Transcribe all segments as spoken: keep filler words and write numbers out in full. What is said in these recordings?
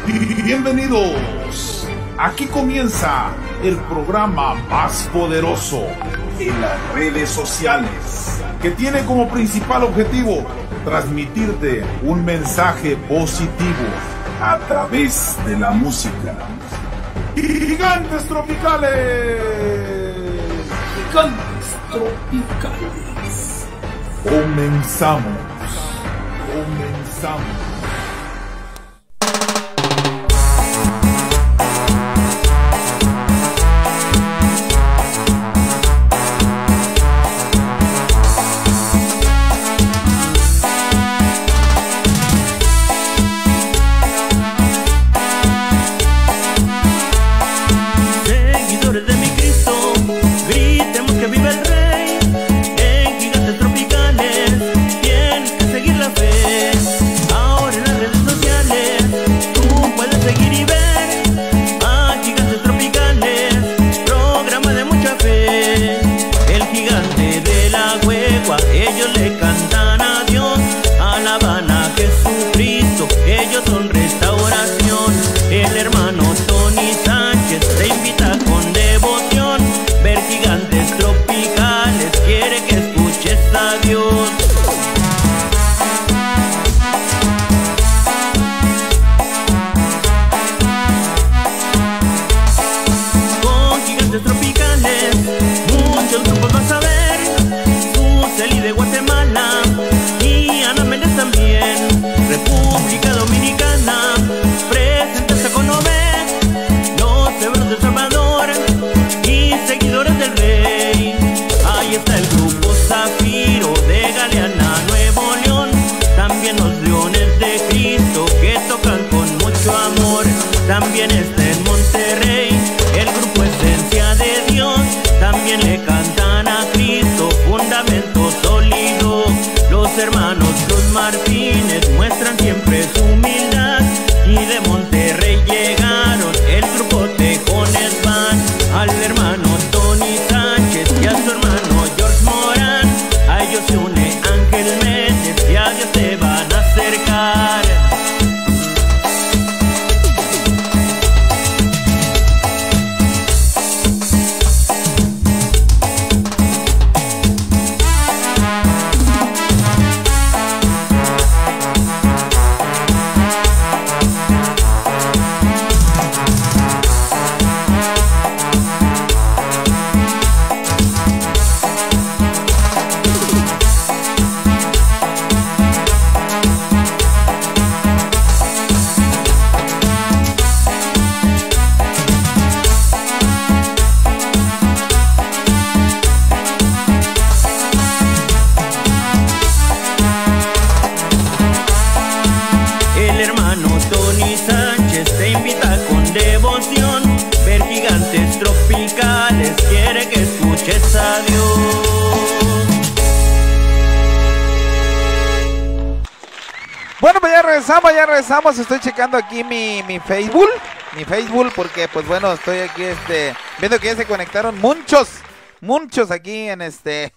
Bienvenidos. Aquí comienza el programa más poderoso en las redes sociales, que tiene como principal objetivo transmitirte un mensaje positivo a través de la música. Gigantes Tropicales. Gigantes Tropicales. Comenzamos. Comenzamos. También está en Monterrey el grupo Esencia de Dios. También le cantan a Cristo, fundamento sólido. Los hermanos Cruz Martínez muestran siempre su humildad. Y de Monterrey llegaron el grupo Tejones Van. Al hermano Tony Sánchez y a su hermano George Morán. A ellos se une Ángel Méndez y a Dios te van a acercar. Bueno, pues ya regresamos, ya regresamos. Estoy checando aquí mi, mi Facebook, mi Facebook, porque pues bueno, estoy aquí este viendo que ya se conectaron muchos, muchos aquí en este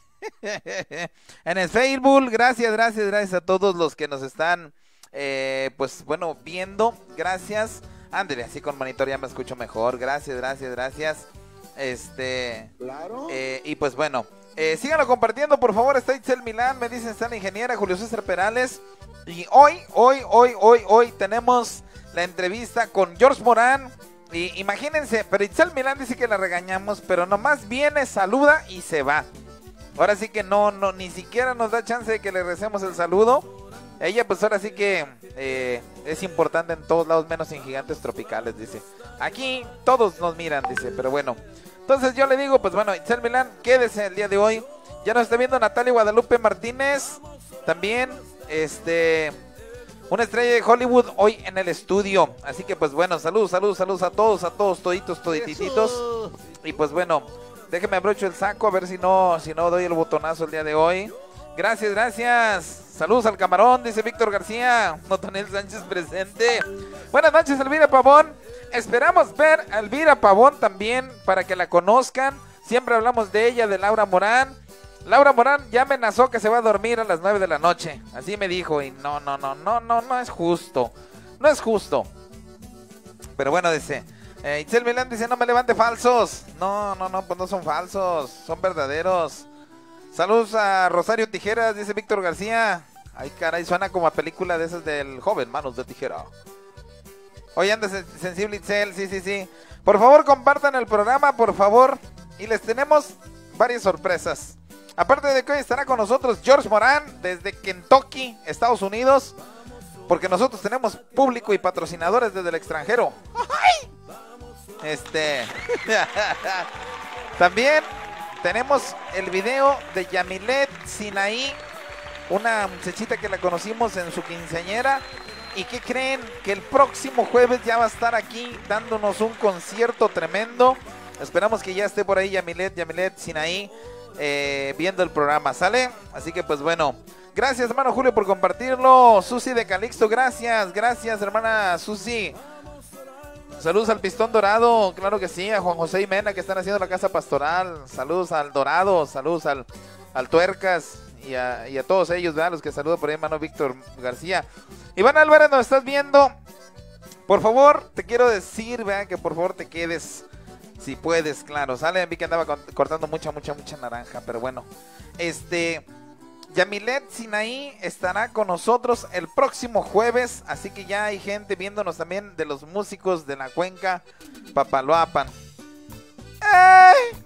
en el Facebook. Gracias, gracias, gracias a todos los que nos están eh, pues bueno, viendo. Gracias. Ándale, así con monitor ya me escucho mejor. Gracias, gracias, gracias. Este, claro. Eh, y pues bueno, eh, síganlo compartiendo, por favor. Está Itzel Milán, me dicen, está la ingeniera Julio César Perales. Y hoy, hoy, hoy, hoy, hoy tenemos la entrevista con George Morán. Y imagínense, pero Itzel Milán dice que la regañamos, pero nomás viene, saluda y se va. Ahora sí que no, no, ni siquiera nos da chance de que le recemos el saludo. Ella pues ahora sí que eh, es importante en todos lados, menos en Gigantes Tropicales, dice. Aquí todos nos miran, dice, pero bueno. Entonces yo le digo, pues bueno, Itzel Milán, quédese el día de hoy. Ya nos está viendo Natalia Guadalupe Martínez, también, este, una estrella de Hollywood hoy en el estudio. Así que pues bueno, saludos, saludos, saludos a todos, a todos, toditos, todititos. Y pues bueno, déjeme abrocho el saco a ver si no, si no doy el botonazo el día de hoy. Gracias, gracias. Saludos al camarón, dice Víctor García. Notonel Sánchez presente. Buenas noches, Elvira Pavón. Esperamos ver a Elvira Pavón también para que la conozcan. Siempre hablamos de ella, de Laura Morán. Laura Morán ya amenazó que se va a dormir a las nueve de la noche. Así me dijo y no, no, no, no, no, no es justo. No es justo. Pero bueno, dice, eh, Itzel Milán dice, no me levante falsos. No, no, no, pues no son falsos, son verdaderos. Saludos a Rosario Tijeras, dice Víctor García. Ay, caray, suena como a película de esas del joven, Manos de Tijera. Hoy anda sensible Itzel, sí, sí, sí. Por favor, compartan el programa, por favor. Y les tenemos varias sorpresas. Aparte de que hoy estará con nosotros George Morán desde Kentucky, Estados Unidos. Porque nosotros tenemos público y patrocinadores desde el extranjero. ¡Ay! Este. También tenemos el video de Yamilet Sinaí, una muchachita que la conocimos en su quinceañera. ¿Y qué creen? Que el próximo jueves ya va a estar aquí dándonos un concierto tremendo. Esperamos que ya esté por ahí Yamilet, Yamilet Sinaí eh, viendo el programa, ¿sale? Así que pues bueno, gracias hermano Julio por compartirlo. Susi de Calixto, gracias, gracias hermana Susi. Saludos al Pistón Dorado, claro que sí, a Juan José y Mena que están haciendo la casa pastoral. Saludos al Dorado, saludos al, al Tuercas y a, y a todos ellos, ¿verdad? Los que saludo por ahí, hermano Víctor García. Iván Álvarez, nos estás viendo. Por favor, te quiero decir, ¿verdad? Que por favor te quedes, si puedes, claro. Sale, vi que andaba cortando mucha, mucha, mucha naranja, pero bueno. Este... Yamilet Sinaí estará con nosotros el próximo jueves, así que ya hay gente viéndonos también de los músicos de la cuenca Papaloapan. ¡Ey!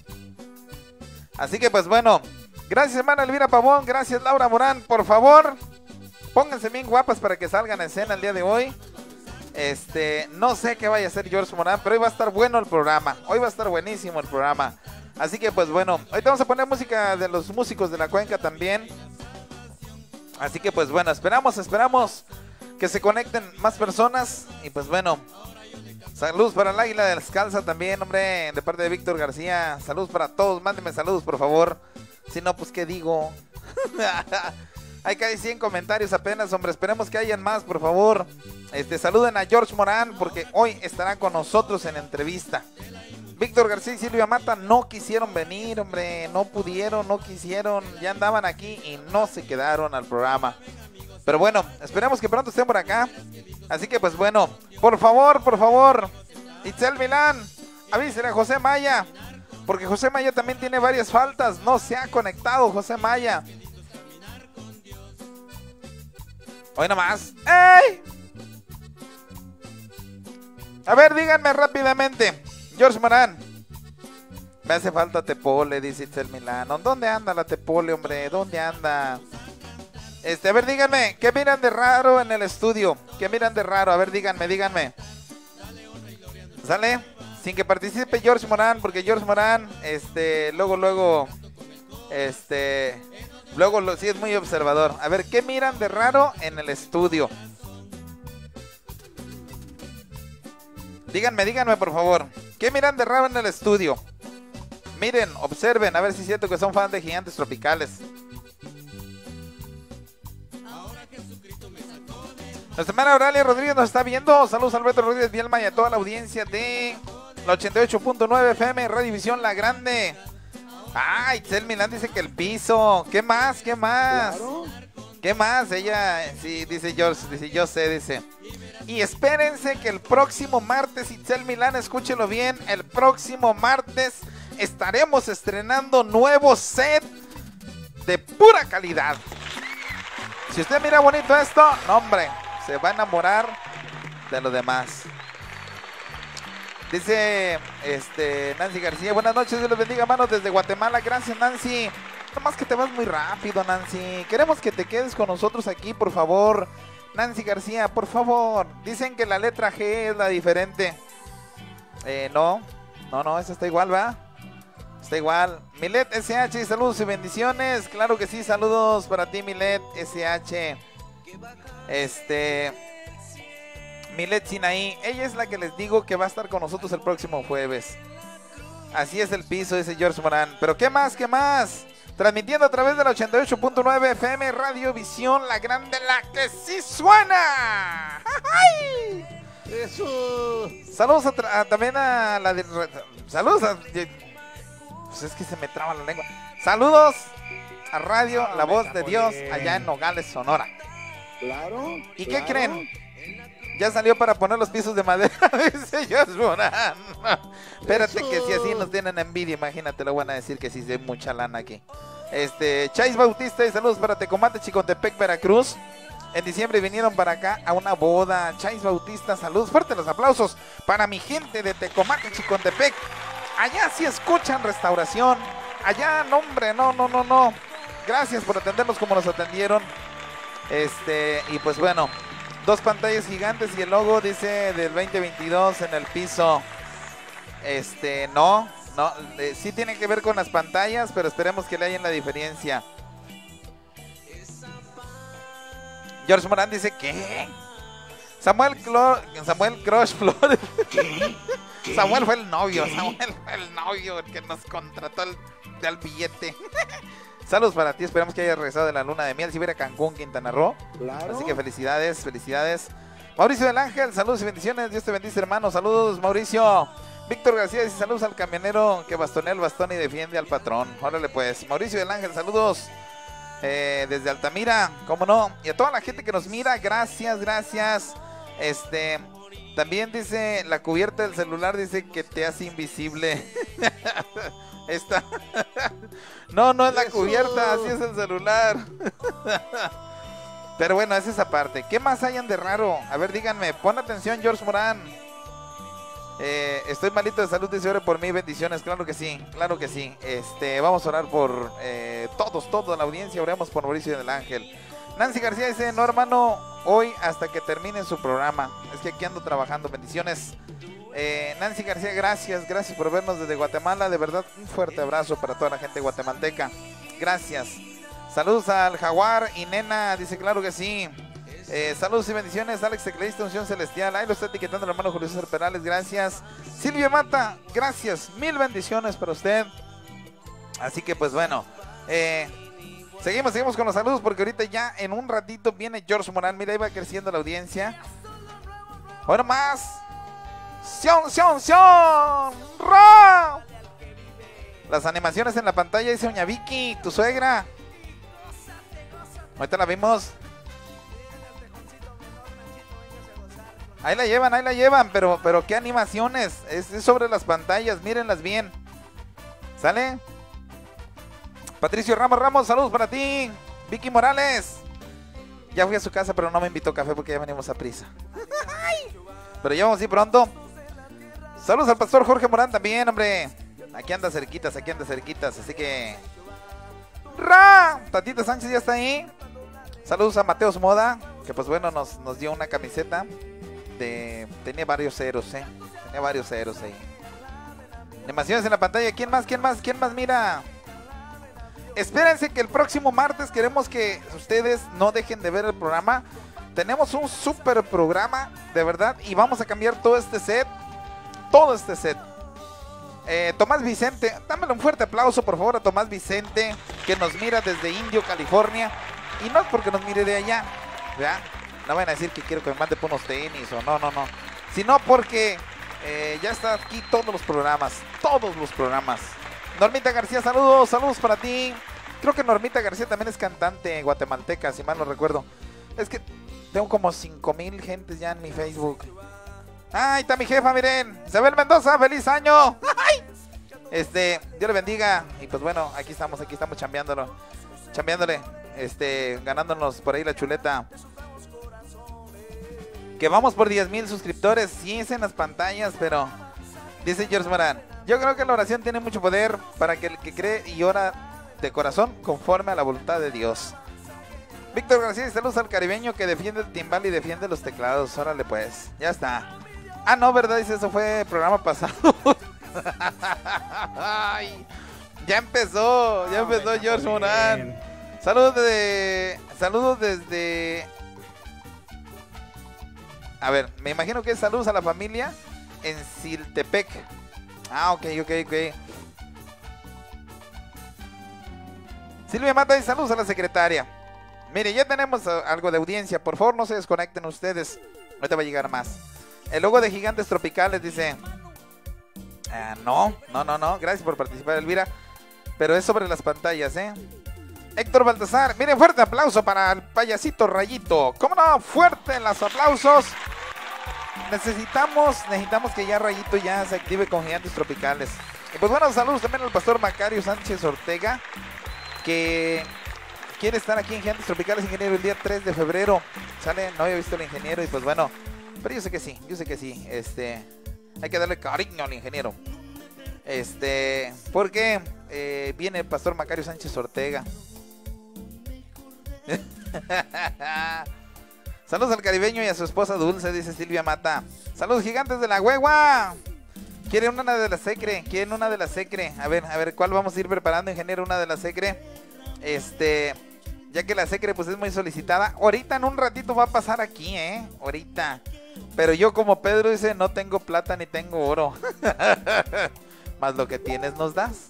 Así que pues bueno, gracias hermana Elvira Pavón, gracias Laura Morán, por favor, pónganse bien guapas para que salgan a escena el día de hoy. Este, no sé qué vaya a hacer George Morán, pero hoy va a estar bueno el programa, hoy va a estar buenísimo el programa. Así que pues bueno, ahorita vamos a poner música de los músicos de la cuenca también. Así que pues bueno, esperamos, esperamos que se conecten más personas. Y pues bueno, saludos para el Águila Descalza también, hombre, de parte de Víctor García. Saludos para todos, mándenme saludos por favor. Si no, pues qué digo. Hay casi cien comentarios apenas, hombre, esperemos que hayan más, por favor. Este, saluden a George Morán porque hoy estará con nosotros en entrevista. Víctor García y Silvia Mata no quisieron venir, hombre, no pudieron, no quisieron, ya andaban aquí y no se quedaron al programa. Pero bueno, esperemos que pronto estén por acá. Así que pues bueno, por favor, por favor, Itzel Milán, avísele a José Maya, porque José Maya también tiene varias faltas, no se ha conectado José Maya. Hoy nomás. ¡Ey! A ver, díganme rápidamente. George Morán, me hace falta Tepole, dice Itzel Milano. ¿Dónde anda la Tepole, hombre? ¿Dónde anda? Este, a ver, díganme, ¿qué miran de raro en el estudio? ¿Qué miran de raro? A ver, díganme, díganme. ¿Sale? Sin que participe George Morán, porque George Morán, este, luego, luego, este, luego, lo, sí es muy observador. A ver, ¿qué miran de raro en el estudio? Díganme, díganme por favor. ¿Qué miran de raro en el estudio? Miren, observen, a ver si es cierto que son fans de Gigantes Tropicales. Nuestra hermana Auralia Rodríguez nos está viendo. Saludos a Alberto Rodríguez Bielma y a toda la audiencia de la ochenta y ocho punto nueve F M, Radio División La Grande. Ay, Itzel Milán dice que el piso. ¿Qué más? ¿Qué más? Claro. ¿Qué más? Ella, sí, dice George, dice yo sé, dice. Y espérense que el próximo martes, Itzel Milán, escúchelo bien, el próximo martes estaremos estrenando nuevo set de pura calidad. Si usted mira bonito esto, no hombre, se va a enamorar de lo demás. Dice este Nancy García, buenas noches, Dios les bendiga, manos desde Guatemala. Gracias, Nancy. Nomás que te vas muy rápido, Nancy. Queremos que te quedes con nosotros aquí, por favor. Nancy García, por favor. Dicen que la letra G es la diferente. Eh, no. No, no, esa está igual, ¿va? Está igual. Milet S H, saludos y bendiciones. Claro que sí, saludos para ti, Milet S H. Este... Milet Sinaí. Ella es la que les digo que va a estar con nosotros el próximo jueves. Así es el piso, dice George Morán. Pero ¿qué más? ¿Qué más? Transmitiendo a través de la ochenta y ocho punto nueve F M, Radio Visión La Grande, la que sí suena. ¡Ay! Eso. Saludos a, a, también a la de... Saludos a... Pues es que se me traba la lengua. Saludos a Radio La Voz de Dios allá en Nogales, Sonora. Claro. ¿Y claro. qué creen? Ya salió para poner los pisos de madera, dice George Morán. Espérate que si así nos tienen envidia, imagínate, lo van a decir que sí hay mucha lana aquí. Este, Chais Bautista y saludos para Tecomate, Chicontepec, Veracruz. En diciembre vinieron para acá a una boda. Chais Bautista, saludos, fuertes los aplausos para mi gente de Tecomate, Chicontepec. Allá sí escuchan restauración. Allá, no hombre, no, no, no, no. Gracias por atendernos como nos atendieron. Este, y pues bueno, dos pantallas gigantes y el logo dice del veinte veintidós en el piso. Este, no, no, eh, sí tiene que ver con las pantallas, pero esperemos que le hayan la diferencia. George Morán dice, ¿qué? Samuel Clo Samuel Crush Flores. ¿Qué? ¿Qué? Samuel fue el novio, ¿Qué? Samuel fue el novio, el que nos contrató el, del billete. Saludos para ti, esperamos que hayas regresado de la luna de miel, si hubiera Cancún, Quintana Roo. Claro. Así que felicidades, felicidades. Mauricio del Ángel, saludos y bendiciones, Dios te bendice, hermano. Saludos, Mauricio. Víctor García dice saludos al camionero que bastonea el bastón y defiende al patrón. Órale pues. Mauricio del Ángel, saludos eh, desde Altamira, cómo no. Y a toda la gente que nos mira, gracias, gracias. Este, también dice la cubierta del celular, dice que te hace invisible. Esta. No, no es la cubierta, así es el celular. Pero bueno, es esa parte. ¿Qué más hayan de raro? A ver, díganme, pon atención, George Morán. Eh, estoy malito de salud, dice, ore por mí, bendiciones. Claro que sí, claro que sí. Este, vamos a orar por eh, todos, toda la audiencia. Oremos por Mauricio del Ángel. Nancy García dice, no hermano, hoy hasta que termine su programa. Es que aquí ando trabajando, bendiciones. eh, Nancy García, gracias, gracias por vernos desde Guatemala. De verdad, un fuerte abrazo para toda la gente guatemalteca. Gracias. Saludos al Jaguar y Nena, dice, claro que sí. Eh, saludos y bendiciones, Alex Tecladista, Unción Celestial. Ahí lo está etiquetando el hermano Julio César Perales, gracias. Silvia Mata, gracias, mil bendiciones para usted. Así que pues bueno, eh, seguimos, seguimos con los saludos porque ahorita ya en un ratito viene George Morán. Mira, ahí va creciendo la audiencia. Bueno, más. ¡Sion, sion, sion! ¡Ra! Las animaciones en la pantalla, dice doña Vicky, tu suegra. Ahorita la vimos. Ahí la llevan, ahí la llevan, pero, pero qué animaciones. Es, es sobre las pantallas, mírenlas bien. ¿Sale? Patricio Ramos Ramos, saludos para ti. Vicky Morales. Ya fui a su casa, pero no me invitó café porque ya venimos a prisa. Pero ya vamos a ir pronto. Saludos al pastor Jorge Morán también, hombre. Aquí anda cerquitas, aquí anda cerquitas, así que... ¡Ra! Tatita Sánchez ya está ahí. Saludos a Mateos Moda, que pues bueno, nos, nos dio una camiseta. De, tenía varios ceros, eh. Tenía varios ceros ahí. Animaciones en la pantalla. ¿Quién más? ¿Quién más? ¿Quién más mira? Espérense que el próximo martes queremos que ustedes no dejen de ver el programa. Tenemos un super programa, de verdad. Y vamos a cambiar todo este set. Todo este set. Eh, Tomás Vicente, dámele un fuerte aplauso por favor a Tomás Vicente, que nos mira desde Indio, California. Y no es porque nos mire de allá, ¿verdad? No van a decir que quiero que me mande por unos tenis o no, no, no. Sino porque eh, ya está aquí todos los programas. Todos los programas. Normita García, saludos, saludos para ti. Creo que Normita García también es cantante guatemalteca, si mal no recuerdo. Es que tengo como cinco mil gentes ya en mi Facebook. ¡Ay, está mi jefa, miren! Isabel Mendoza, ¡feliz año! ¡Ay! Este, Dios le bendiga. Y pues bueno, aquí estamos, aquí estamos chambeándolo. Chambeándole, este, ganándonos por ahí la chuleta. Que vamos por diez mil suscriptores. Sí, es en las pantallas, pero... Dice George Morán, yo creo que la oración tiene mucho poder para que el que cree y ora de corazón conforme a la voluntad de Dios. Víctor García, saludos al caribeño que defiende el timbal y defiende los teclados. Órale pues, ya está. Ah, no, ¿verdad? Dice, eso fue el programa pasado. Ay, ya empezó, ya empezó George Morán. Saludos de... Saludos desde... A ver, me imagino que es saludos a la familia en Siltepec. Ah, ok, ok, ok. Silvia Mata y saludos a la secretaria. Mire, ya tenemos uh, algo de audiencia. Por favor, no se desconecten ustedes. Ahorita va a llegar más. El logo de Gigantes Tropicales dice... Ah, no, no, no, no. Gracias por participar, Elvira. Pero es sobre las pantallas, ¿eh? Héctor Baltasar. Miren, fuerte aplauso para el payasito Rayito. ¿Cómo no? Fuerte en los aplausos. necesitamos, necesitamos que ya Rayito ya se active con Gigantes Tropicales. Y pues bueno, saludos también al pastor Macario Sánchez Ortega, que quiere estar aquí en Gigantes Tropicales, ingeniero, el día tres de febrero. Sale, no había visto al ingeniero y pues bueno, pero yo sé que sí, yo sé que sí, este, hay que darle cariño al ingeniero. Este, porque eh, viene el pastor Macario Sánchez Ortega. Saludos al caribeño y a su esposa Dulce, dice Silvia Mata. Saludos, Gigantes de la Huegua. Quieren una de la Secre, quieren una de la Secre. A ver, a ver, ¿cuál vamos a ir preparando, ingeniero? Una de la Secre. Este, ya que la Secre pues es muy solicitada. Ahorita en un ratito va a pasar aquí, ¿eh? Ahorita. Pero yo como Pedro dice, no tengo plata ni tengo oro. Más lo que tienes nos das.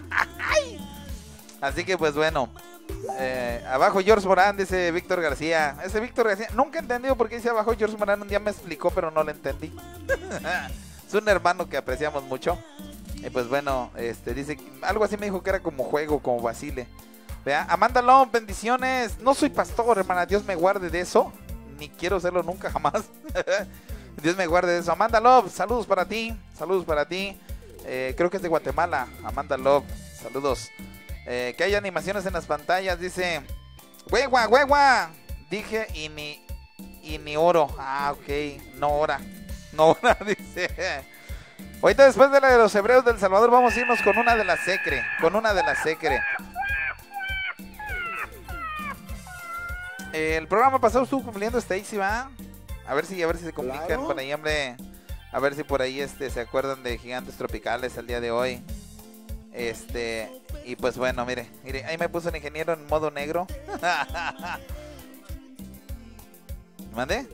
Así que pues bueno. Eh, abajo George Morán, dice Víctor García. Ese Víctor García, nunca he entendido por qué dice abajo George Morán. Un día me explicó, pero no lo entendí. Es un hermano que apreciamos mucho. Y pues bueno, este dice algo así, me dijo que era como juego, como vacile. Vea, Amanda Long, bendiciones. No soy pastor, hermana, Dios me guarde de eso. Ni quiero serlo nunca, jamás. Dios me guarde de eso. Amanda Love, saludos para ti. Saludos para ti. Eh, creo que es de Guatemala. Amanda Love, saludos. Eh, que hay animaciones en las pantallas, dice huegua, huegua. Dije y ni, y ni oro. Ah, ok, no hora. No hora, dice. Ahorita después de la de los hebreos del Salvador vamos a irnos con una de la Secre. Con una de la Secre. Eh, el programa pasado estuvo cumpliendo Stacy, ¿va? A ver si, a ver si se comunican, claro, por ahí, hombre. A ver si por ahí este se acuerdan de Gigantes Tropicales el día de hoy. Este, y pues bueno, mire, mire, ahí me puso el ingeniero en modo negro. ¿Mande?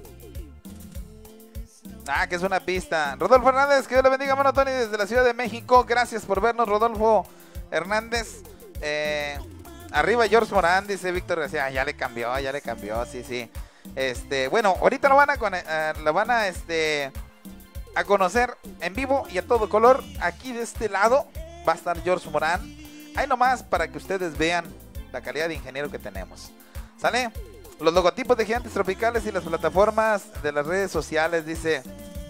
Ah, que es una pista. Rodolfo Hernández, que Dios le bendiga, mano Tony, desde la Ciudad de México. Gracias por vernos, Rodolfo Hernández. Eh, arriba George Morán, dice Víctor García. Ah, ya le cambió, ya le cambió, sí, sí. Este, bueno, ahorita lo van a, uh, lo van a, este, a conocer en vivo y a todo color. Aquí de este lado va a estar George Morán. Ahí nomás para que ustedes vean la calidad de ingeniero que tenemos. ¿Sale? Los logotipos de Gigantes Tropicales y las plataformas de las redes sociales, dice.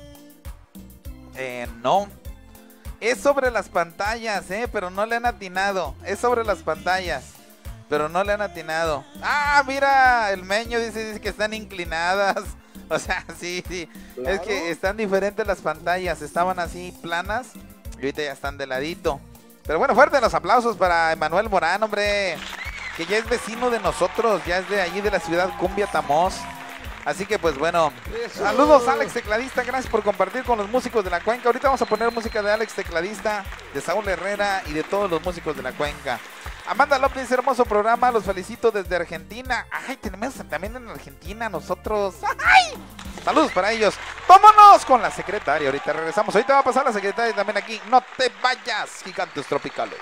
Eh, no. Es sobre las pantallas, eh, pero no le han atinado. Es sobre las pantallas, pero no le han atinado. Ah, mira, el Meño dice, dice que están inclinadas. O sea, sí, sí. Claro. Es que están diferentes las pantallas. Estaban así planas y ahorita ya están de ladito. Pero bueno, fuerte los aplausos para Emanuel Morán, hombre, que ya es vecino de nosotros, ya es de allí de la ciudad Cumbia Tamoz. Así que pues bueno, eso. Saludos Alex Tecladista, gracias por compartir con los músicos de la cuenca. Ahorita vamos a poner música de Alex Tecladista, de Saúl Herrera y de todos los músicos de la cuenca. Amanda López, hermoso programa, los felicito desde Argentina. Ay, tenemos también en Argentina nosotros. Ay, saludos para ellos. Vámonos con la secretaria, ahorita regresamos. Ahorita va a pasar la secretaria también aquí. No te vayas, Gigantes Tropicales.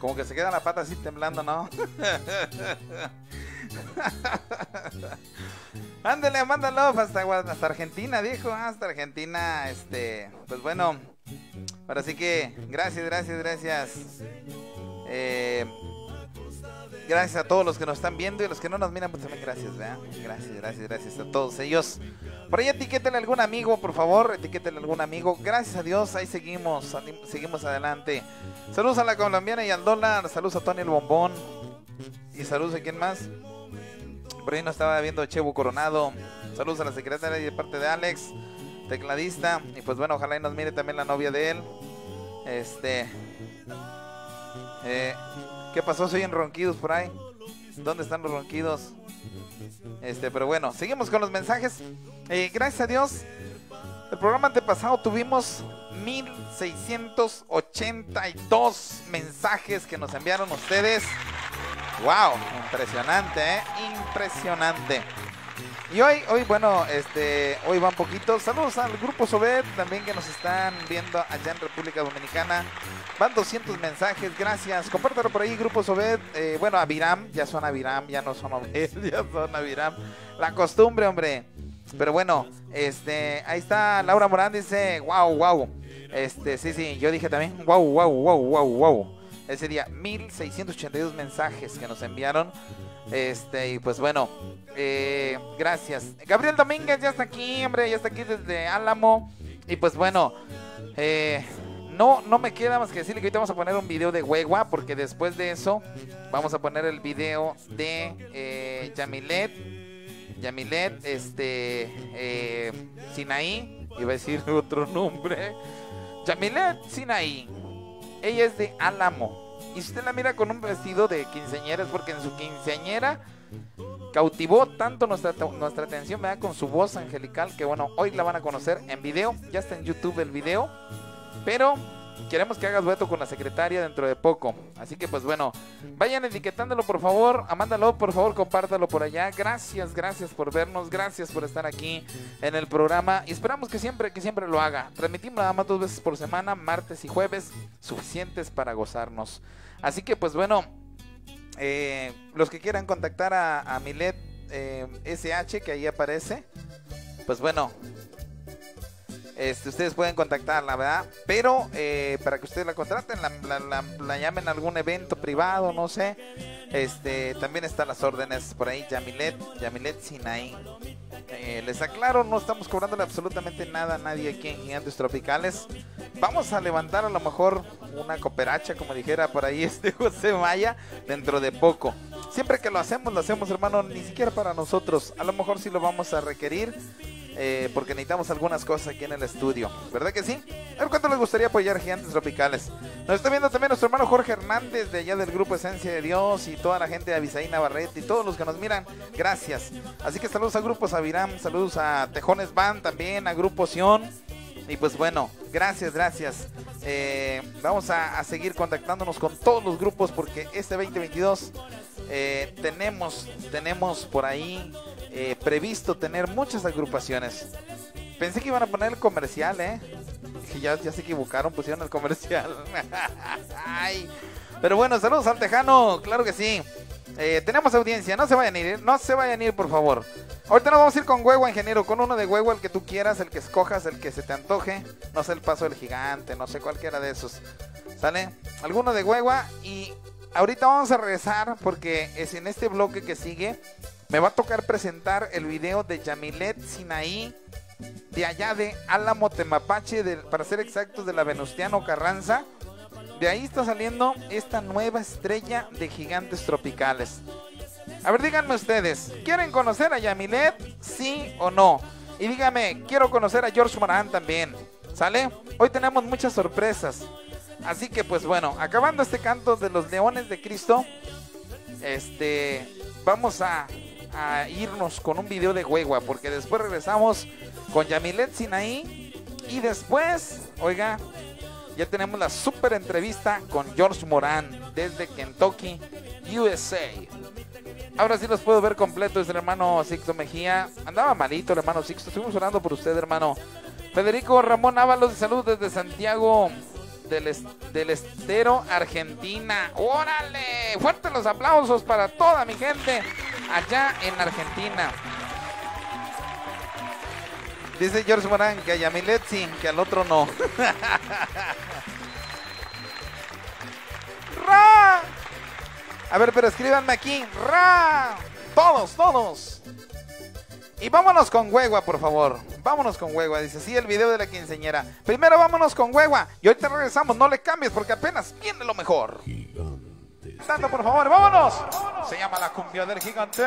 Como que se queda la pata así temblando, ¿no? Ándale, mándalo hasta, hasta Argentina, dijo. Hasta Argentina, este... Pues bueno, ahora sí que... Gracias, gracias, gracias. Eh... Gracias a todos los que nos están viendo y los que no nos miran, pues también gracias, ¿verdad? Gracias, gracias, gracias a todos ellos. Por ahí etiquétenle a algún amigo, por favor, etiquétenle a algún amigo. Gracias a Dios, ahí seguimos, seguimos adelante. Saludos a la colombiana y al dólar, saludos a Tony el Bombón. Y saludos a quién más. Por ahí nos estaba viendo Chevo Coronado. Saludos a la secretaria y de parte de Alex, tecladista. Y pues bueno, ojalá y nos mire también la novia de él. Este... Eh... ¿Qué pasó? ¿Se oyen ronquidos por ahí? ¿Dónde están los ronquidos? Este, pero bueno, seguimos con los mensajes. Eh, gracias a Dios, el programa antepasado tuvimos mil seiscientos ochenta y dos mensajes que nos enviaron ustedes. ¡Wow! Impresionante, ¿eh? Impresionante. Y hoy, hoy, bueno, este, hoy van poquitos. Saludos al Grupo Sobet, también que nos están viendo allá en República Dominicana. Van doscientos mensajes, gracias. Compártelo por ahí, Grupo Sobet. Eh, bueno, a Viram, ya son a Viram, ya no son Obed, ya son a Viram. La costumbre, hombre. Pero bueno, este, ahí está Laura Morán, dice, wow, wow. Este, sí, sí, yo dije también, wow, wow, wow, wow, wow. Ese día, mil seiscientos ochenta y dos mensajes que nos enviaron. Este, y pues bueno, eh, gracias. Gabriel Domínguez ya está aquí, hombre, ya está aquí desde Álamo. Y pues bueno, eh, no, no me queda más que decirle que ahorita vamos a poner un video de Huegua, porque después de eso vamos a poner el video de eh, Yamilet, Yamilet, este, eh, Sinaí, iba a decir otro nombre, Yamilet Sinaí. Ella es de Álamo. Y si usted la mira con un vestido de quinceañera es porque en su quinceañera cautivó tanto nuestra, nuestra atención, ¿verdad? Con su voz angelical, que bueno, hoy la van a conocer en video. Ya está en YouTube el video. Pero queremos que hagas dueto con la secretaria dentro de poco. Así que pues bueno, vayan etiquetándolo por favor. Amándalo, por favor, compártalo por allá. Gracias, gracias por vernos. Gracias por estar aquí en el programa. Y esperamos que siempre, que siempre lo haga. Transmitimos nada más dos veces por semana, martes y jueves, suficientes para gozarnos. Así que pues bueno, eh, los que quieran contactar a, a Milet eh, S H, que ahí aparece, pues bueno, Este, ustedes pueden contactarla, ¿verdad? Pero eh, para que ustedes la contraten, la, la, la, la llamen a algún evento privado, no sé. Este, también están las órdenes por ahí, Yamilet, Yamilet Sinaí. Eh, les aclaro, no estamos cobrándole absolutamente nada a nadie aquí en Gigantes Tropicales. Vamos a levantar a lo mejor una cooperacha, como dijera por ahí este José Maya, dentro de poco. Siempre que lo hacemos, lo hacemos, hermano, ni siquiera para nosotros. A lo mejor sí lo vamos a requerir. Eh, porque necesitamos algunas cosas aquí en el estudio, ¿verdad que sí? A ver cuánto les gustaría apoyar Gigantes Tropicales. Nos está viendo también nuestro hermano Jorge Hernández de allá del grupo Esencia de Dios, y toda la gente de Avisaí Navarrete y todos los que nos miran, gracias. Así que saludos a Grupo Sabiram, saludos a Tejones Band también, a Grupo Sion. Y pues bueno, gracias, gracias. eh, Vamos a, a seguir contactándonos con todos los grupos, porque este veinte veintidós eh, tenemos, tenemos por ahí Eh, previsto tener muchas agrupaciones. Pensé que iban a poner el comercial, eh que ya, ya se equivocaron, pusieron el comercial. Ay. Pero bueno, saludos al Tejano, claro que sí. eh, Tenemos audiencia, no se vayan a ir, no se vayan a ir, por favor. Ahorita nos vamos a ir con Huegua, ingeniero, con uno de Huegua, el que tú quieras, el que escojas, el que se te antoje. No sé, el Paso del Gigante, no sé, cualquiera de esos. ¿Sale? Alguno de Huegua. Y ahorita vamos a regresar, porque es en este bloque que sigue me va a tocar presentar el video de Yamilet Sinaí, de allá de Álamo, Temapache, de, para ser exactos, de la Venustiano Carranza. De ahí está saliendo esta nueva estrella de Gigantes Tropicales. A ver, díganme ustedes, ¿quieren conocer a Yamilet? ¿Sí o no? Y díganme, quiero conocer a George Morán también. ¿Sale? Hoy tenemos muchas sorpresas. Así que pues bueno, acabando este canto de los Leones de Cristo, este, vamos a... a irnos con un video de Huegua, porque después regresamos con Yamilet Sinaí y después, oiga, ya tenemos la super entrevista con George Morán desde Kentucky, U S A. Ahora sí los puedo ver completos, el hermano Sixto Mejía. Andaba malito el hermano Sixto, estuvimos orando por usted, hermano. Federico Ramón Ábalos, de salud desde Santiago, del, est del Estero, Argentina. ¡Órale! Fuertes los aplausos para toda mi gente allá en Argentina. Dice George Morán que a Yamilet sí, que al otro no. ¡Ra! A ver, pero escríbanme aquí. ¡Ra! Todos, todos. Y vámonos con Huegua, por favor. Vámonos con Huegua. Dice, sí, el video de la quinceañera. Primero vámonos con Huegua. Y ahorita regresamos. No le cambies porque apenas viene lo mejor. Gigantes. Tanto, por favor. ¡Vámonos! Se llama La Cumbia del Gigante.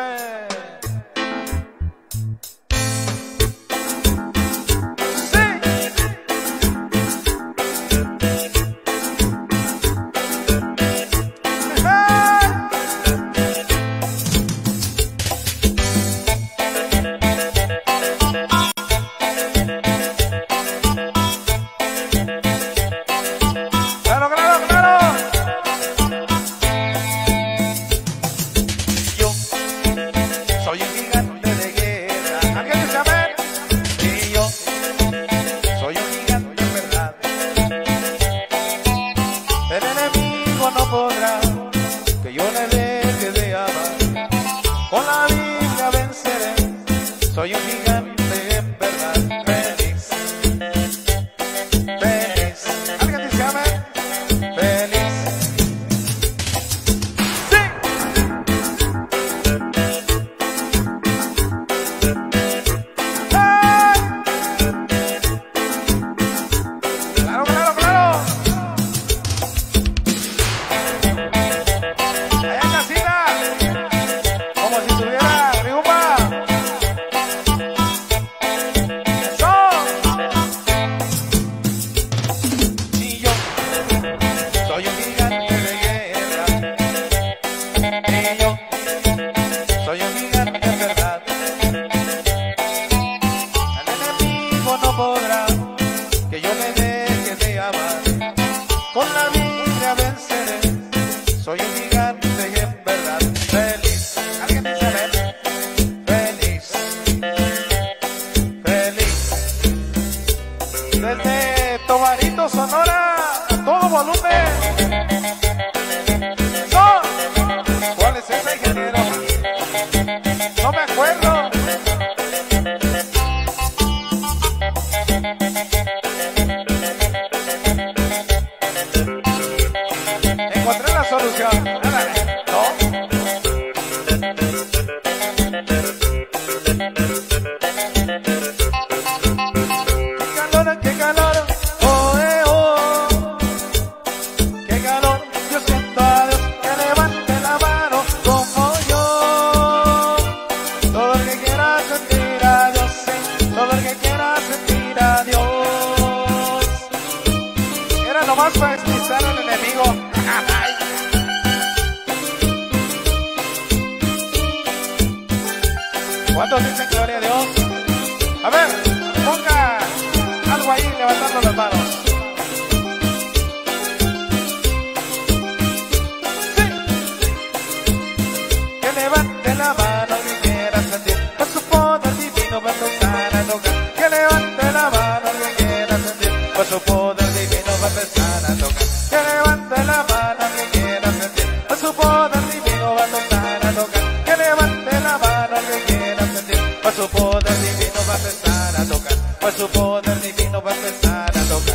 Pues su poder divino va a empezar a tocar.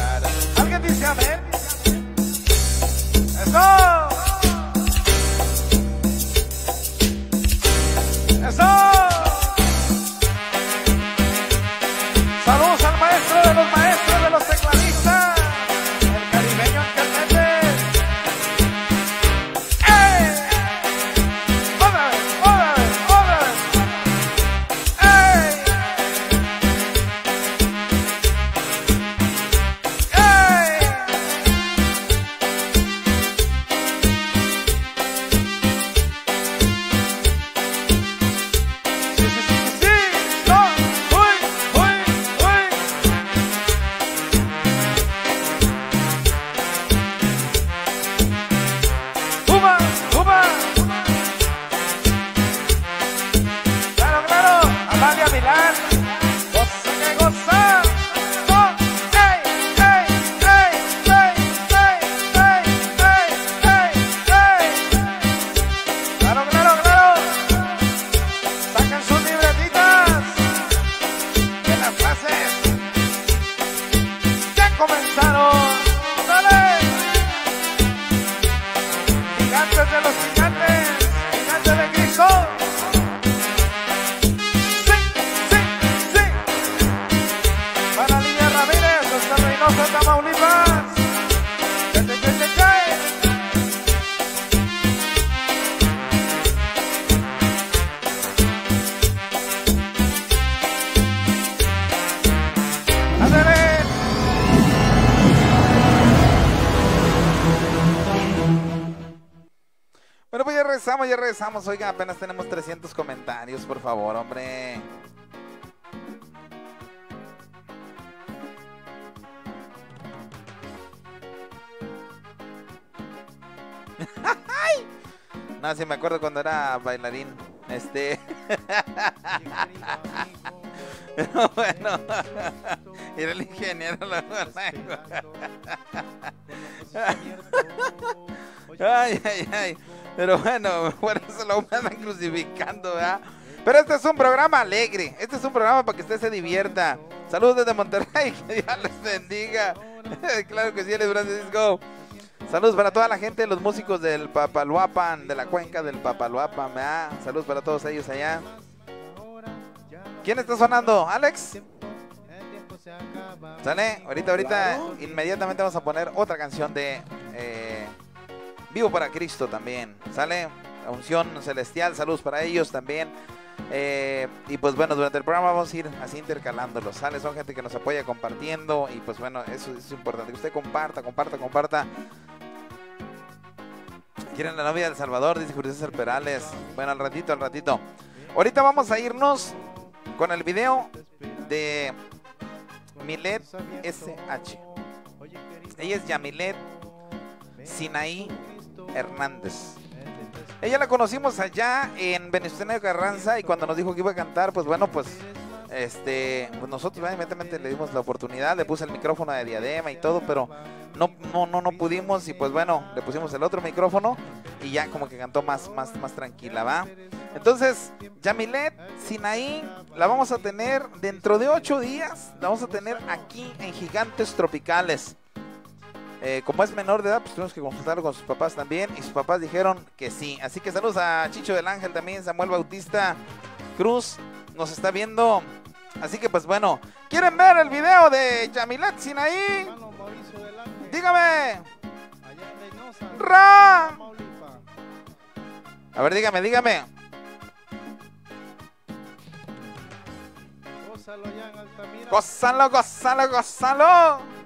Gigantes de los gigantes, gigantes de Cristo. Sí, sí, sí. Para Lidia Ramírez, hasta Reynosa, Tamaulipas. Que te, que te cae. ¡Ándale! Bueno, pues ya regresamos, ya regresamos. Oiga, apenas tenemos trescientos comentarios, por favor, hombre. No, sí me acuerdo cuando era bailarín. Este. Pero bueno. Era el ingeniero. Ay, ay, ay. Pero bueno, por eso lo andan crucificando, ¿verdad? Pero este es un programa alegre. Este es un programa para que usted se divierta. Saludos desde Monterrey. Que Dios les bendiga. Claro que sí, el Francisco. Saludos para toda la gente, los músicos del Papaloapan, de la cuenca del Papaloapan, ¿verdad? Saludos para todos ellos allá. ¿Quién está sonando? ¿Alex? ¿Sale? Ahorita, ahorita, inmediatamente vamos a poner otra canción de eh, Vivo para Cristo también. ¿Sale? La unción celestial, saludos para ellos también. Eh, y pues bueno, durante el programa vamos a ir así intercalándolos, ¿sale? Son gente que nos apoya compartiendo. Y pues bueno, eso, eso es importante, que usted comparta, comparta, comparta. ¿Quieren la novia del Salvador? Dice Julio César Perales. Bueno, al ratito, al ratito. Ahorita vamos a irnos con el video de Milet S H. Ella es Yamilet Sinaí Hernández. Ella la conocimos allá en Venezuela Carranza, y cuando nos dijo que iba a cantar, pues bueno, pues este, pues nosotros inmediatamente le dimos la oportunidad, le puse el micrófono de diadema y todo, pero no, no, no, no pudimos, y pues bueno, le pusimos el otro micrófono y ya como que cantó más, más, más tranquila, ¿va? Entonces, Yamilet Sinaí la vamos a tener dentro de ocho días, la vamos a tener aquí en Gigantes Tropicales. Eh, como es menor de edad, pues tuvimos que consultarlo con sus papás también, y sus papás dijeron que sí. Así que saludos a Chicho del Ángel también, Samuel Bautista Cruz nos está viendo. Así que pues bueno, ¿quieren ver el video de Yamilet Sinaí? Dígame. Ra. A ver, dígame, dígame. Gózalo, gózalo, gózalo.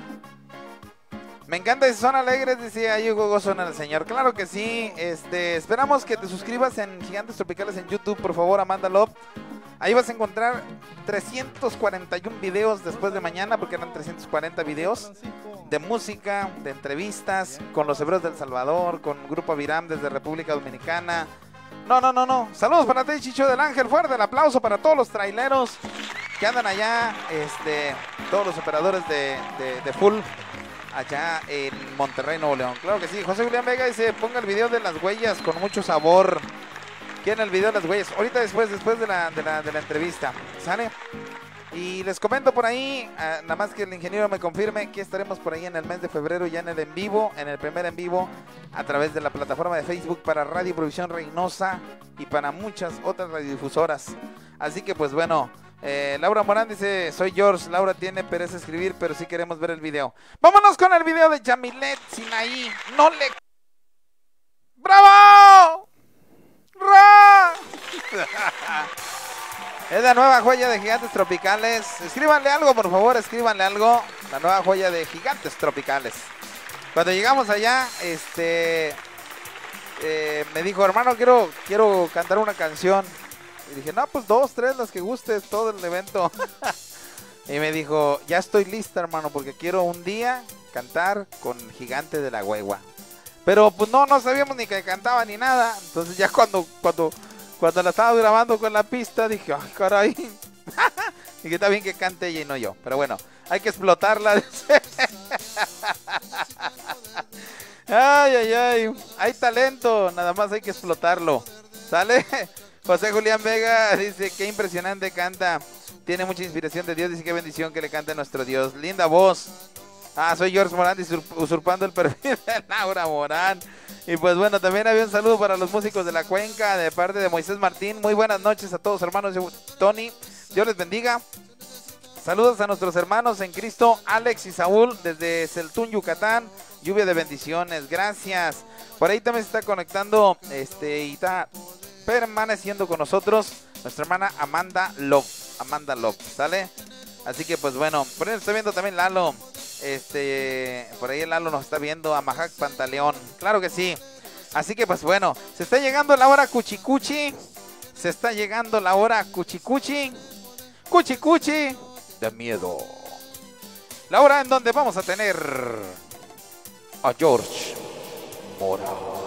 Me encanta si son alegres, dice ahí Hugo, gozo en el Señor. Claro que sí. Este, esperamos que te suscribas en Gigantes Tropicales en YouTube, por favor, Amanda Love. Ahí vas a encontrar trescientos cuarenta y uno videos después de mañana, porque eran trescientos cuarenta videos de música, de entrevistas con los Hebreos del Salvador, con Grupo Aviram desde República Dominicana. No, no, no, no. Saludos para ti, Chicho del Ángel. Fuerte el aplauso para todos los traileros que andan allá, este, todos los operadores de, de, de Full allá en Monterrey, Nuevo León. Claro que sí. José Julián Vega dice, ponga el video de las huellas con mucho sabor. ¿Quieren el video de las huellas? Ahorita después, después de la, de la, de la entrevista, ¿sale? Y les comento por ahí, uh, nada más que el ingeniero me confirme que estaremos por ahí en el mes de febrero, ya en el en vivo, en el primer en vivo, a través de la plataforma de Facebook para Radio Provisión Reynosa y para muchas otras radiodifusoras. Así que pues bueno, eh, Laura Morán dice, soy George, Laura tiene pereza escribir, pero sí queremos ver el video. Vámonos con el video de Yamilet Sinaí. No le... ¡Bravo! ¡Ra! Es la nueva joya de Gigantes Tropicales. Escríbanle algo, por favor, escríbanle algo. La nueva joya de Gigantes Tropicales. Cuando llegamos allá, este eh, me dijo, hermano, quiero, quiero cantar una canción. Y dije, no, pues dos, tres, las que gustes, todo el evento. Y me dijo, ya estoy lista, hermano, porque quiero un día cantar con Gigante de la Huegua. Pero pues no, no sabíamos ni que cantaba ni nada. Entonces ya cuando, cuando, cuando la estaba grabando con la pista, dije, ay, caray. Y que está bien que cante ella y no yo. Pero bueno, hay que explotarla. Ay, ay, ay. Hay talento, nada más hay que explotarlo. ¿Sale? José Julián Vega dice, qué impresionante canta. Tiene mucha inspiración de Dios. Dice, qué bendición que le cante a nuestro Dios. Linda voz. Ah, soy George Morán, usurpando el perfil de Laura Morán. Y pues bueno, también había un saludo para los músicos de la cuenca de parte de Moisés Martín. Muy buenas noches a todos, hermanos de Tony. Dios les bendiga. Saludos a nuestros hermanos en Cristo, Alex y Saúl, desde Celtún, Yucatán. Lluvia de bendiciones, gracias. Por ahí también se está conectando este, y está permaneciendo con nosotros nuestra hermana Amanda Love. Amanda Love, ¿sale? Así que pues bueno, por ahí nos está viendo también Lalo. Este, por ahí el Lalo nos está viendo, a Majac Pantaleón. Claro que sí. Así que pues bueno, se está llegando la hora cuchicuchi. Se está llegando la hora cuchicuchi. Cuchicuchi de miedo. La hora en donde vamos a tener a George Mora.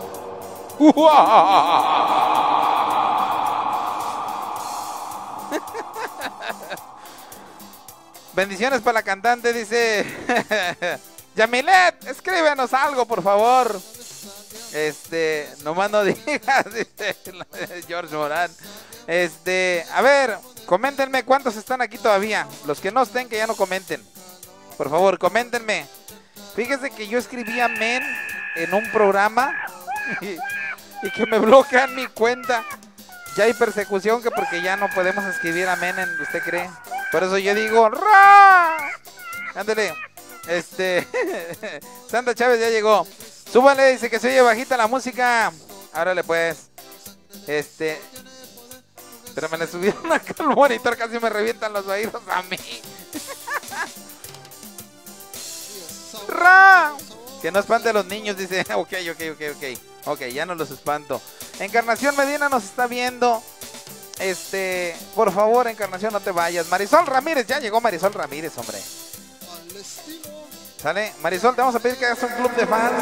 Bendiciones para la cantante, dice Yamilet, escríbenos algo, por favor. Este, nomás no digas, dice George Morán. Este, a ver, coméntenme cuántos están aquí todavía. Los que no estén, que ya no comenten. Por favor, coméntenme. Fíjense que yo escribí amén en un programa y, y que me bloquean mi cuenta. Ya hay persecución, que porque ya no podemos escribir amén en, ¿usted cree? Por eso yo digo ¡ra! Ándale. Este Santa Chávez ya llegó. Súbale, dice que se oye bajita la música. Árale pues. Este Pero me le subieron acá al monitor, casi me revientan los oídos a mí. ¡Ra! Que no espante a los niños, dice. Ok, ok, ok, ok. Ok, ya no los espanto. Encarnación Medina nos está viendo. Este, por favor, Encarnación, no te vayas. Marisol Ramírez, ya llegó Marisol Ramírez, hombre. ¿Sale? Marisol, te vamos a pedir que hagas un club de fans.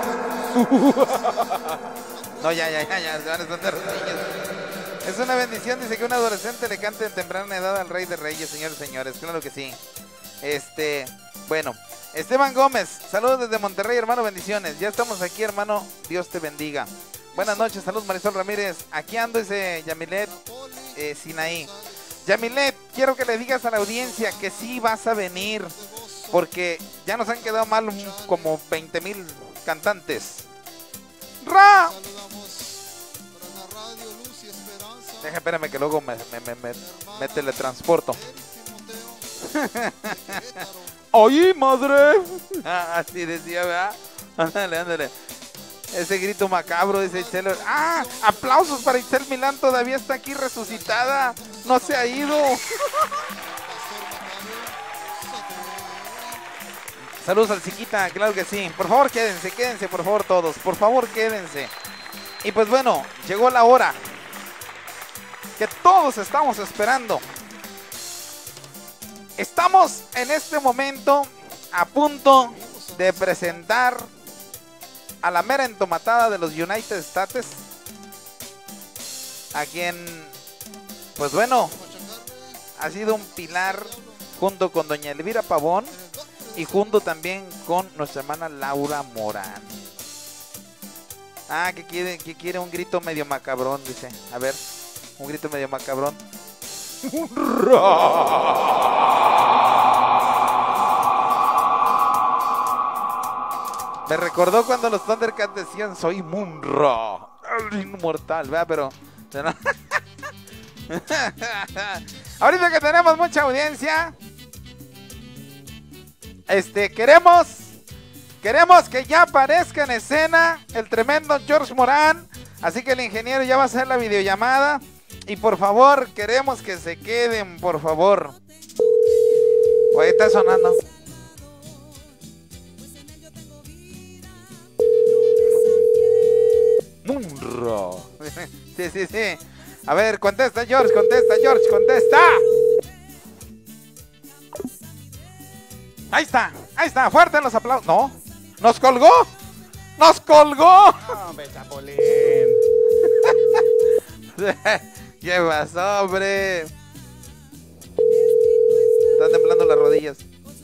No, ya, ya, ya, ya, se van a esconder los niños. Es una bendición, dice, que un adolescente le cante en temprana edad al Rey de Reyes, señores y señores. Claro que sí. Este, bueno, Esteban Gómez, saludos desde Monterrey, hermano, bendiciones. Ya estamos aquí, hermano, Dios te bendiga. Buenas noches, saludos Marisol Ramírez. Aquí ando, dice Yamilet eh, Sinaí. Yamilet, quiero que le digas a la audiencia que sí vas a venir, porque ya nos han quedado mal como veinte mil cantantes. ¡Ra! Deja, espérame que luego me, me, me, me, me teletransporto. ¡Ay, madre! Ah, así decía, ¿verdad? Ándale, ándale. Ese grito macabro, dice Itzel. ¡Ah! ¡Aplausos para Itzel Milán! Todavía está aquí resucitada. No se ha ido. Saludos al Chiquita, claro que sí. Por favor, quédense, quédense, por favor, todos. Por favor, quédense. Y pues bueno, llegó la hora que todos estamos esperando. Estamos en este momento a punto de presentar a la mera entomatada de los United States, a quien, pues bueno, ha sido un pilar junto con doña Elvira Pavón y junto también con nuestra hermana Laura Morán. Ah, que quiere, que quiere un grito medio macabrón, dice. A ver, un grito medio macabrón. Me recordó cuando los Thundercats decían soy Munra, el inmortal, ¿verdad? Pero ahorita que tenemos mucha audiencia, este, queremos queremos que ya aparezca en escena el tremendo George Morán. Así que el ingeniero ya va a hacer la videollamada. Y por favor, queremos que se queden, por favor. Oye, está sonando. Munro. Sí, sí, sí. A ver, contesta, George, contesta, George, contesta. Ahí está, ahí está, fuerte los aplausos. No, nos colgó, nos colgó. Hombre, Chapulín. ¿Qué pasó, hombre? Están temblando las rodillas.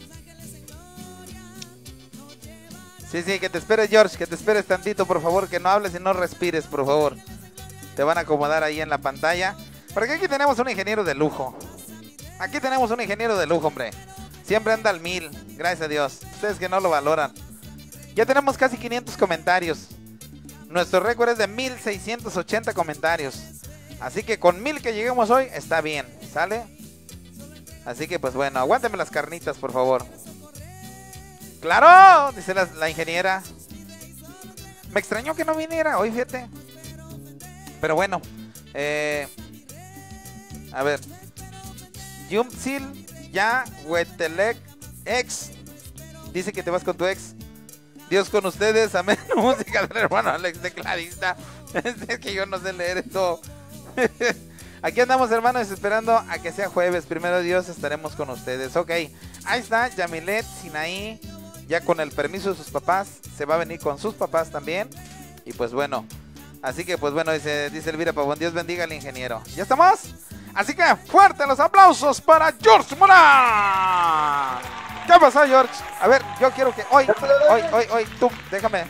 Sí, sí, que te esperes, George, que te esperes tantito, por favor, que no hables y no respires, por favor. Te van a acomodar ahí en la pantalla. Porque aquí tenemos un ingeniero de lujo. Aquí tenemos un ingeniero de lujo, hombre. Siempre anda al mil, gracias a Dios. Ustedes que no lo valoran. Ya tenemos casi quinientos comentarios. Nuestro récord es de mil seiscientos ochenta comentarios. Así que con mil que lleguemos hoy está bien, ¿sale? Así que pues bueno, aguánteme las carnitas, por favor. ¡Claro! Dice la, la ingeniera. Me extrañó que no viniera hoy, fíjate. Pero bueno, eh, a ver. Yumpsil, ya, Wetelek, ex. Dice que te vas con tu ex. Dios con ustedes, amén. Música del hermano Alex de Clarista. Es que yo no sé leer esto. Aquí andamos, hermanos, esperando a que sea jueves. Primero Dios, estaremos con ustedes. Ok, ahí está Yamilet Sinaí. Ya con el permiso de sus papás. Se va a venir con sus papás también. Y pues bueno. Así que pues bueno, dice, dice Elvira Pavón. Dios bendiga al ingeniero. ¿Ya estamos? Así que fuerte los aplausos para George Morán. ¿Qué pasó, George? A ver, yo quiero que hoy, hoy, hoy, hoy, tú, déjame.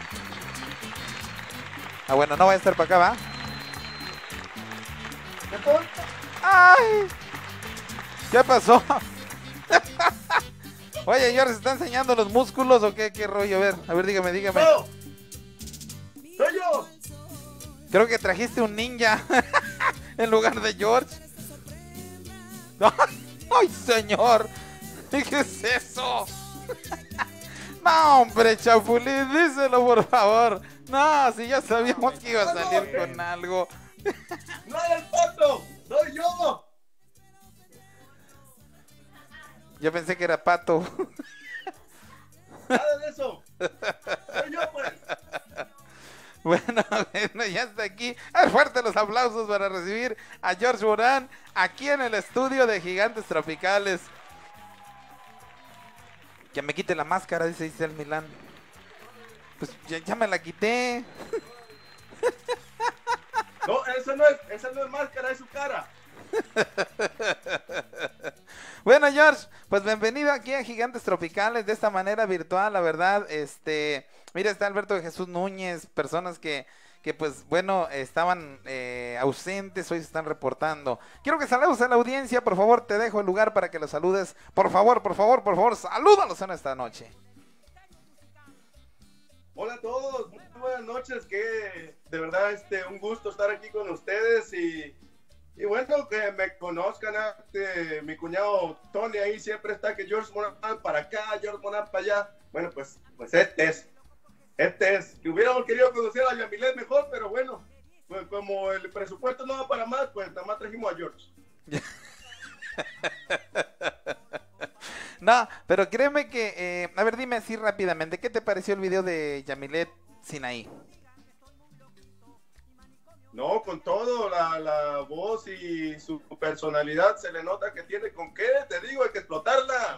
Ah, bueno, no voy a estar para acá, ¿va? ¡Ay! ¿Qué pasó? Oye, George, ¿se está enseñando los músculos o qué, qué rollo? A ver, a ver, dígame, dígame. ¡No! ¡Soy yo! Creo que trajiste un ninja en lugar de George. ¡Ay, señor! ¿Qué es eso? No, hombre, Chapulín, díselo por favor. No, si ya sabíamos que iba a salir con algo. ¡No era el pato! ¡Soy yo! Yo pensé que era Pato. ¡Nada de eso! ¡Soy yo, pues! Bueno, bueno, ya está aquí. A fuerte los aplausos para recibir a George Morán aquí en el estudio de Gigantes Tropicales. Que me quite la máscara, dice Isel Milán. Pues ya, ya me la quité. No, eso no es, esa no es máscara, es su cara. Bueno, George, pues bienvenido aquí a Gigantes Tropicales de esta manera virtual, la verdad. Este, mira, está Alberto de Jesús Núñez, personas que, que pues bueno, estaban eh, ausentes, hoy se están reportando. Quiero que saludes a la audiencia, por favor, te dejo el lugar para que los saludes. Por favor, por favor, por favor, salúdalos en esta noche. Hola a todos, muy buenas noches, que de verdad este un gusto estar aquí con ustedes y, y bueno, que me conozcan, este, mi cuñado Tony ahí siempre está, que George Morán para acá, George Morán para allá. Bueno, pues, pues este es, este es, que hubiéramos querido conocer a Yamilet mejor, pero bueno, pues como el presupuesto no va para más, pues nada más trajimos a George. No, pero créeme que, eh, a ver, dime así rápidamente, ¿qué te pareció el video de Yamilet Sinaí? No, con todo, la, la voz y su personalidad se le nota que tiene con qué, te digo, hay que explotarla.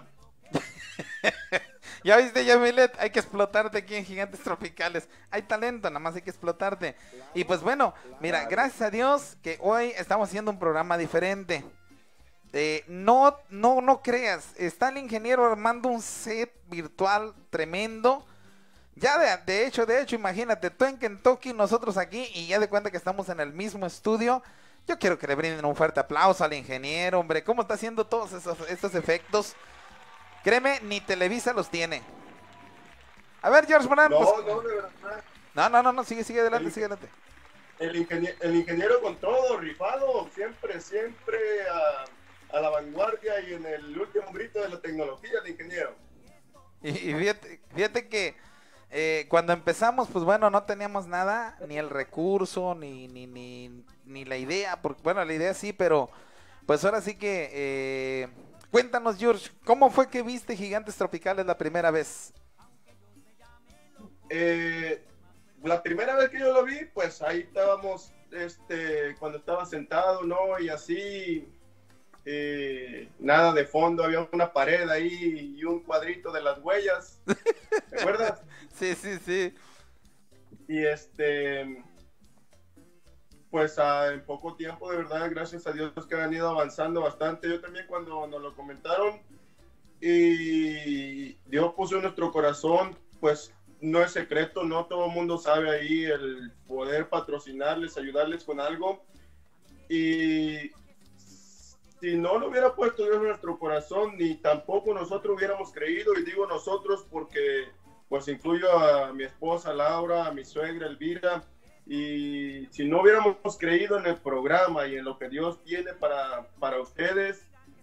Ya viste, Yamilet, hay que explotarte aquí en Gigantes Tropicales. Hay talento, nada más hay que explotarte. Y pues bueno, mira, gracias a Dios que hoy estamos haciendo un programa diferente. Eh, no, no, no creas, está el ingeniero armando un set virtual tremendo. Ya de, de hecho, de hecho, imagínate, tú en Kentucky, nosotros aquí, y ya de cuenta que estamos en el mismo estudio. Yo quiero que le brinden un fuerte aplauso al ingeniero, hombre. ¿Cómo está haciendo todos esos, estos efectos? Créeme, ni Televisa los tiene. A ver, George Morán. No, pues... no, de verdad. No, no, no, no, sigue, sigue adelante, el, sigue adelante. El ingeniero, el ingeniero con todo, rifado, siempre, siempre a, a la vanguardia y en el último grito de la tecnología, el ingeniero. Y, y fíjate, fíjate que eh, cuando empezamos, pues bueno, no teníamos nada, ni el recurso, ni, ni, ni, ni la idea, porque bueno, la idea sí, pero pues ahora sí que, eh, cuéntanos, George, ¿cómo fue que viste Gigantes Tropicales la primera vez? Eh, la primera vez que yo lo vi, pues ahí estábamos, este, cuando estaba sentado, ¿no? Y así, eh, nada de fondo, había una pared ahí y un cuadrito de las huellas, ¿te acuerdas? Sí, sí, sí. Y este, pues a, en poco tiempo, de verdad, gracias a Dios que han ido avanzando bastante. Yo también cuando nos lo comentaron y Dios puso en nuestro corazón, pues no es secreto, no todo el mundo sabe ahí el poder patrocinarles, ayudarles con algo. Y si no lo hubiera puesto Dios en nuestro corazón, ni tampoco nosotros hubiéramos creído, y digo nosotros porque pues incluyo a mi esposa Laura, a mi suegra Elvira, y si no hubiéramos creído en el programa y en lo que Dios tiene para, para ustedes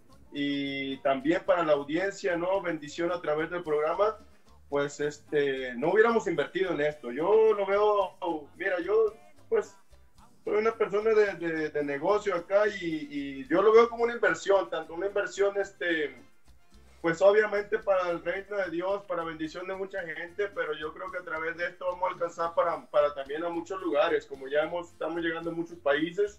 y también para la audiencia, ¿no? Bendición a través del programa, pues este, no hubiéramos invertido en esto. Yo lo veo, mira, yo pues soy una persona de, de, de negocio acá y, y yo lo veo como una inversión, tanto una inversión, este, pues obviamente para el reino de Dios, para bendición de mucha gente, pero yo creo que a través de esto vamos a alcanzar para, para también a muchos lugares, como ya hemos, estamos llegando a muchos países.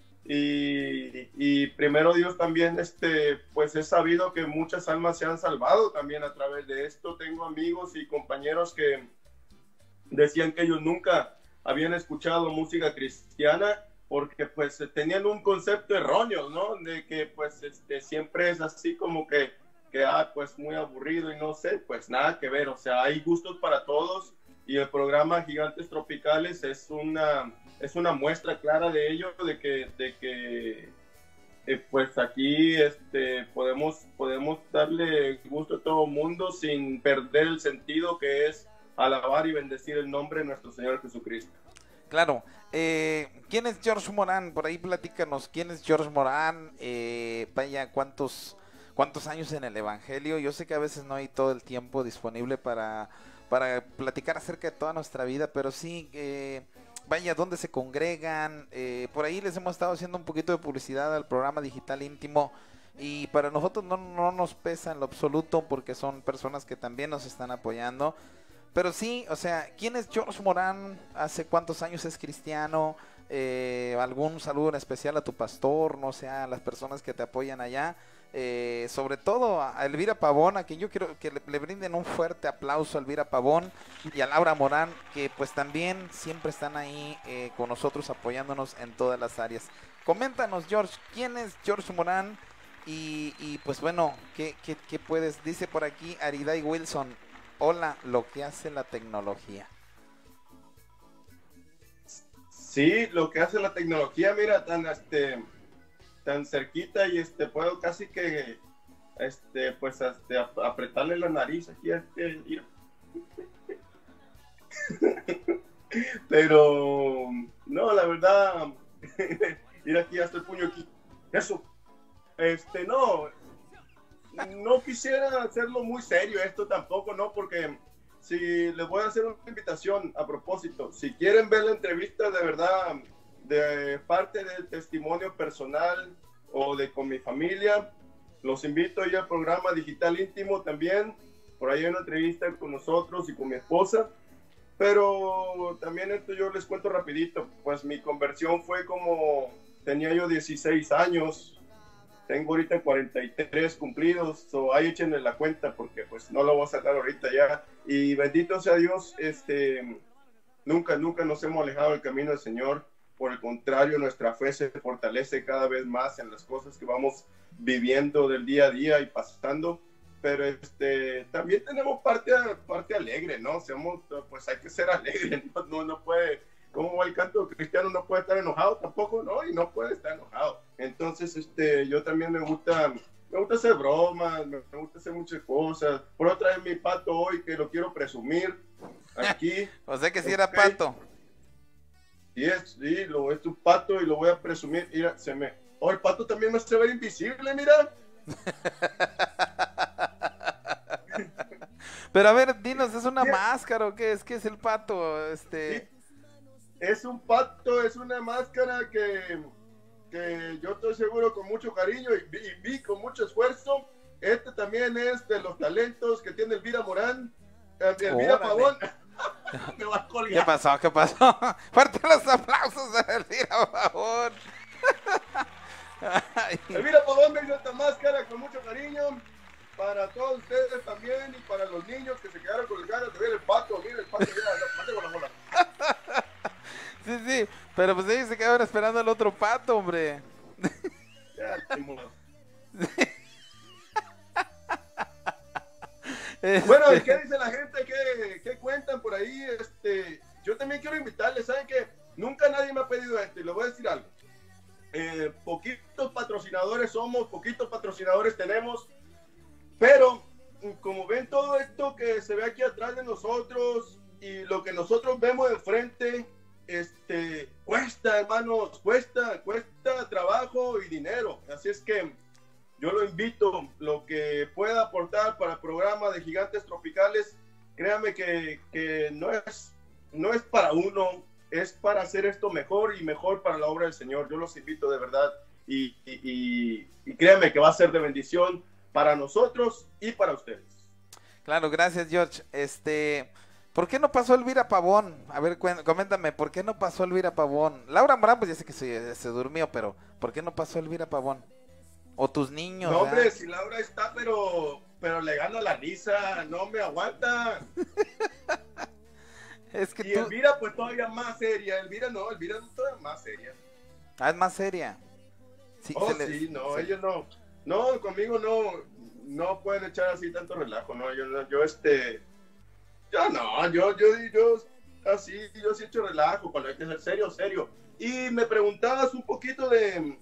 Y, y primero Dios también, este, pues he sabido que muchas almas se han salvado también a través de esto. Tengo amigos y compañeros que decían que ellos nunca habían escuchado música cristiana porque pues tenían un concepto erróneo, ¿no? De que pues este, siempre es así como que, que ah, pues muy aburrido y no sé, pues nada que ver. O sea, hay gustos para todos y el programa Gigantes Tropicales es una... es una muestra clara de ello, de que, de que eh, pues aquí este, podemos, podemos darle gusto a todo el mundo sin perder el sentido que es alabar y bendecir el nombre de nuestro Señor Jesucristo. Claro. Eh, ¿Quién es George Morán? Por ahí platícanos. ¿Quién es George Morán? Eh, vaya, ¿cuántos, cuántos años en el Evangelio? Yo sé que a veces no hay todo el tiempo disponible para, para platicar acerca de toda nuestra vida, pero sí... Eh, vaya, dónde se congregan, eh, por ahí les hemos estado haciendo un poquito de publicidad al programa Digital Íntimo y para nosotros no, no nos pesa en lo absoluto porque son personas que también nos están apoyando, pero sí, o sea, ¿quién es George Morán? ¿Hace cuántos años es cristiano? Eh, ¿algún saludo en especial a tu pastor? No sé, a las personas que te apoyan allá. Eh, sobre todo a Elvira Pavón, a quien yo quiero que le, le brinden un fuerte aplauso a Elvira Pavón y a Laura Morán, que pues también siempre están ahí eh, con nosotros apoyándonos en todas las áreas. Coméntanos, George, ¿quién es George Morán? Y, y pues bueno, ¿qué, qué, qué puedes? Dice por aquí Ariday Wilson, hola, lo que hace la tecnología. Sí, lo que hace la tecnología, mira, tan este... tan cerquita y este puedo casi que este pues este apretarle la nariz aquí a este, mira. Pero no, la verdad mira, aquí hasta el puño aquí, eso este no no quisiera hacerlo muy serio esto tampoco, no, porque si les voy a hacer una invitación a propósito, si quieren ver la entrevista de verdad de parte del testimonio personal o de con mi familia, los invito a ir al programa Digital Íntimo también. Por ahí hay una entrevista con nosotros y con mi esposa. Pero también esto yo les cuento rapidito, pues mi conversión fue como, tenía yo dieciséis años, tengo ahorita cuarenta y tres cumplidos, so ahí échenle la cuenta porque pues no lo voy a sacar ahorita ya. Y bendito sea Dios, este, nunca, nunca nos hemos alejado del camino del Señor. Por el contrario, nuestra fe se fortalece cada vez más en las cosas que vamos viviendo del día a día y pasando. Pero este, también tenemos parte, parte alegre, ¿no? Seamos, pues hay que ser alegre, ¿no? No, no puede, como va el canto cristiano, no puede estar enojado tampoco, ¿no? Y no puede estar enojado. Entonces, este, yo también me gusta, me gusta hacer bromas, me, me gusta hacer muchas cosas. Por otra vez mi pato hoy, que lo quiero presumir aquí. O sea que sí era okay. Pato. Y es, sí, lo, es un pato y lo voy a presumir. Mira, se me... Oh, el pato también me se ve invisible, mira. Pero a ver, dinos, ¿es una ¿Qué? máscara o qué es? ¿Qué es el pato? Este... Sí. Es un pato, es una máscara que, que yo estoy seguro con mucho cariño y vi, y vi con mucho esfuerzo. Este también es de los talentos que tiene Elvira Morán, Elvira Pavón. Me va a colgar. ¿Qué pasó? ¿Qué pasó? Fuerte los aplausos a Elvira Pavón. Elvira Pavón me hizo esta máscara con mucho cariño para todos ustedes también y para los niños que se quedaron con el ganas de ver el pato. Mira el pato, mira, mate con la bola. Sí, sí, pero pues ellos se quedaron esperando al otro pato, hombre. Ya, te muero. Este... Bueno, ¿y qué dice la gente? ¿Qué, qué cuentan por ahí? Este, yo también quiero invitarles, ¿saben qué? Nunca nadie me ha pedido esto y les voy a decir algo. Eh, poquitos patrocinadores somos, poquitos patrocinadores tenemos, pero como ven todo esto que se ve aquí atrás de nosotros y lo que nosotros vemos enfrente, este, cuesta, hermanos, cuesta, cuesta trabajo y dinero. Así es que yo lo invito, lo que pueda aportar para el programa de Gigantes Tropicales, créame que, que no es, no es para uno, es para hacer esto mejor y mejor para la obra del Señor. Yo los invito de verdad y, y, y, y créanme que va a ser de bendición para nosotros y para ustedes. Claro, gracias, George. Este, ¿por qué no pasó Elvira Pavón? A ver, coméntame, ¿por qué no pasó Elvira Pavón? Laura Morán, pues ya sé que se, se durmió, pero ¿por qué no pasó Elvira Pavón? O tus niños. No, hombre, ¿verdad? si Laura está, pero, pero le gana la risa, no me aguanta. Es que y tú... Elvira, pues todavía más seria. Elvira no, Elvira es todavía más seria. Ah, es más seria. Sí, oh, le... sí, no, se... ellos no. No, conmigo no, no pueden echar así tanto relajo, no, yo, yo este, yo no, yo, yo, yo, así, yo sí echo relajo, cuando hay que ser serio, serio. Y me preguntabas un poquito de,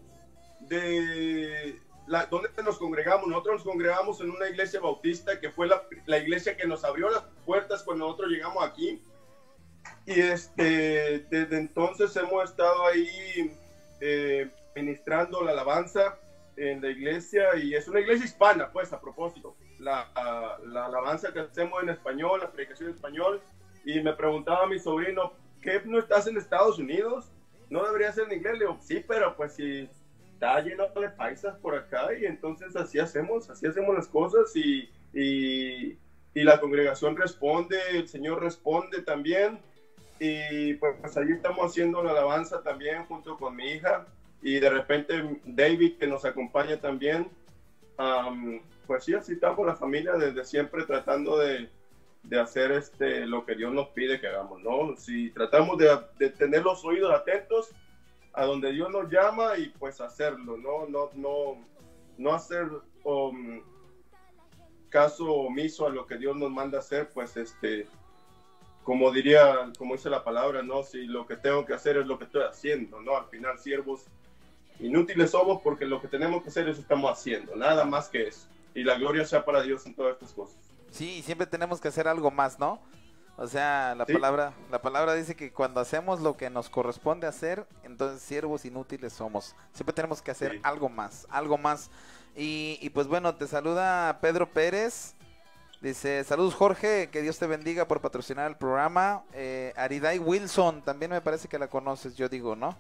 de, la, dónde nos congregamos. Nosotros nos congregamos en una iglesia bautista, que fue la, la iglesia que nos abrió las puertas cuando nosotros llegamos aquí. Y este, desde entonces hemos estado ahí eh, ministrando la alabanza en la iglesia, y es una iglesia hispana, pues, a propósito, la, la, la alabanza que hacemos en español, la predicación en español. Y me preguntaba mi sobrino, ¿qué no estás en Estados Unidos? ¿No debería ser en inglés? Le digo, sí, pero pues si está lleno de paisas por acá, y entonces así hacemos, así hacemos las cosas, y, y, y la congregación responde, el Señor responde también, y pues, pues ahí estamos haciendo la alabanza también junto con mi hija. Y de repente David, que nos acompaña también, um, pues sí, así estamos la familia desde siempre tratando de, de hacer este, lo que Dios nos pide que hagamos, ¿no? Si tratamos de, de tener los oídos atentos a donde Dios nos llama y pues hacerlo, ¿no? No, no, no hacer um, caso omiso a lo que Dios nos manda hacer, pues este, como diría, como dice la palabra, ¿no? Si lo que tengo que hacer es lo que estoy haciendo, ¿no? Al final, siervos inútiles somos porque lo que tenemos que hacer eso estamos haciendo, nada más que eso. Y la gloria sea para Dios en todas estas cosas. Sí, siempre tenemos que hacer algo más, ¿no? O sea, la ¿Sí? palabra la palabra dice que cuando hacemos lo que nos corresponde hacer, entonces siervos inútiles somos. Siempre tenemos que hacer Sí. algo más, algo más. Y, y pues bueno, te saluda Pedro Pérez. Dice, saludos Jorge, que Dios te bendiga por patrocinar el programa. Eh, Ariday Wilson, también me parece que la conoces, yo digo, ¿no?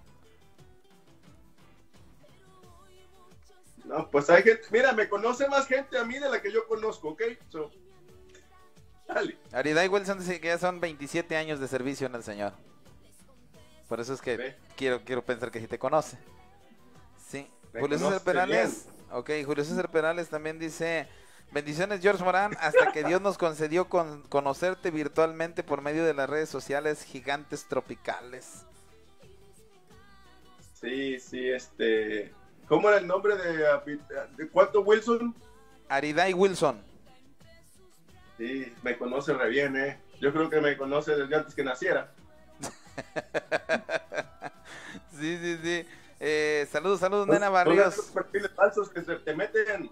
No, pues hay gente, mira, me conoce más gente a mí de la que yo conozco, ¿ok? So, dale. Ariday Wilson dice que ya son veintisiete años de servicio en el Señor. Por eso es que Ve. quiero quiero pensar que sí te conoce. Sí. Me Julio César conoce Perales. Ok, Julio César Perales también dice, bendiciones George Morán, hasta que Dios nos concedió con, conocerte virtualmente por medio de las redes sociales Gigantes Tropicales. Sí, sí, este... ¿Cómo era el nombre de, de cuánto Wilson? Ariday Wilson. Sí, me conoce re bien, ¿eh? Yo creo que me conoce desde antes que naciera. Sí, sí, sí. Eh, saludos, saludos, No, Nena no Barrios. veas los perfiles falsos que se te meten.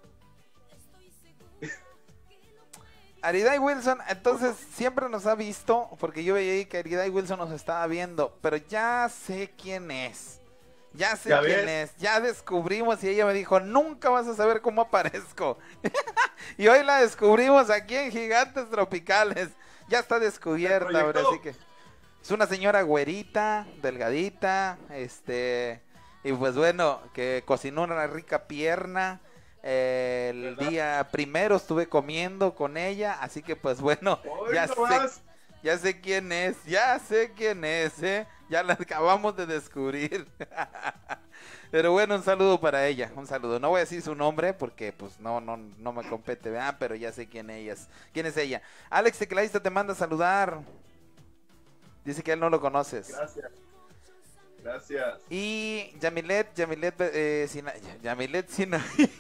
Ariday Wilson, entonces siempre nos ha visto, porque yo veía ahí que Ariday Wilson nos estaba viendo, pero ya sé quién es. Ya sé ¿Ya quién ves? es, ya descubrimos y ella me dijo, nunca vas a saber cómo aparezco. Y hoy la descubrimos aquí en Gigantes Tropicales. Ya está descubierta, ahora sí que es una señora güerita, delgadita, este, y pues bueno, que cocinó una rica pierna. Eh, el ¿verdad? día primero estuve comiendo con ella, así que pues bueno, Hoy ya no sé, vas. ya sé quién es, ya sé quién es, ¿eh? Ya la acabamos de descubrir. Pero bueno, un saludo para ella, un saludo. No voy a decir su nombre porque pues no no no me compete, ¿verdad? Pero ya sé quién ella es. ¿Quién es ella? Alex Tecladista te manda a saludar. Dice que él no lo conoces. Gracias. Gracias. Y Yamilet, Yamilet, eh, Sina, Yamilet Sinaí.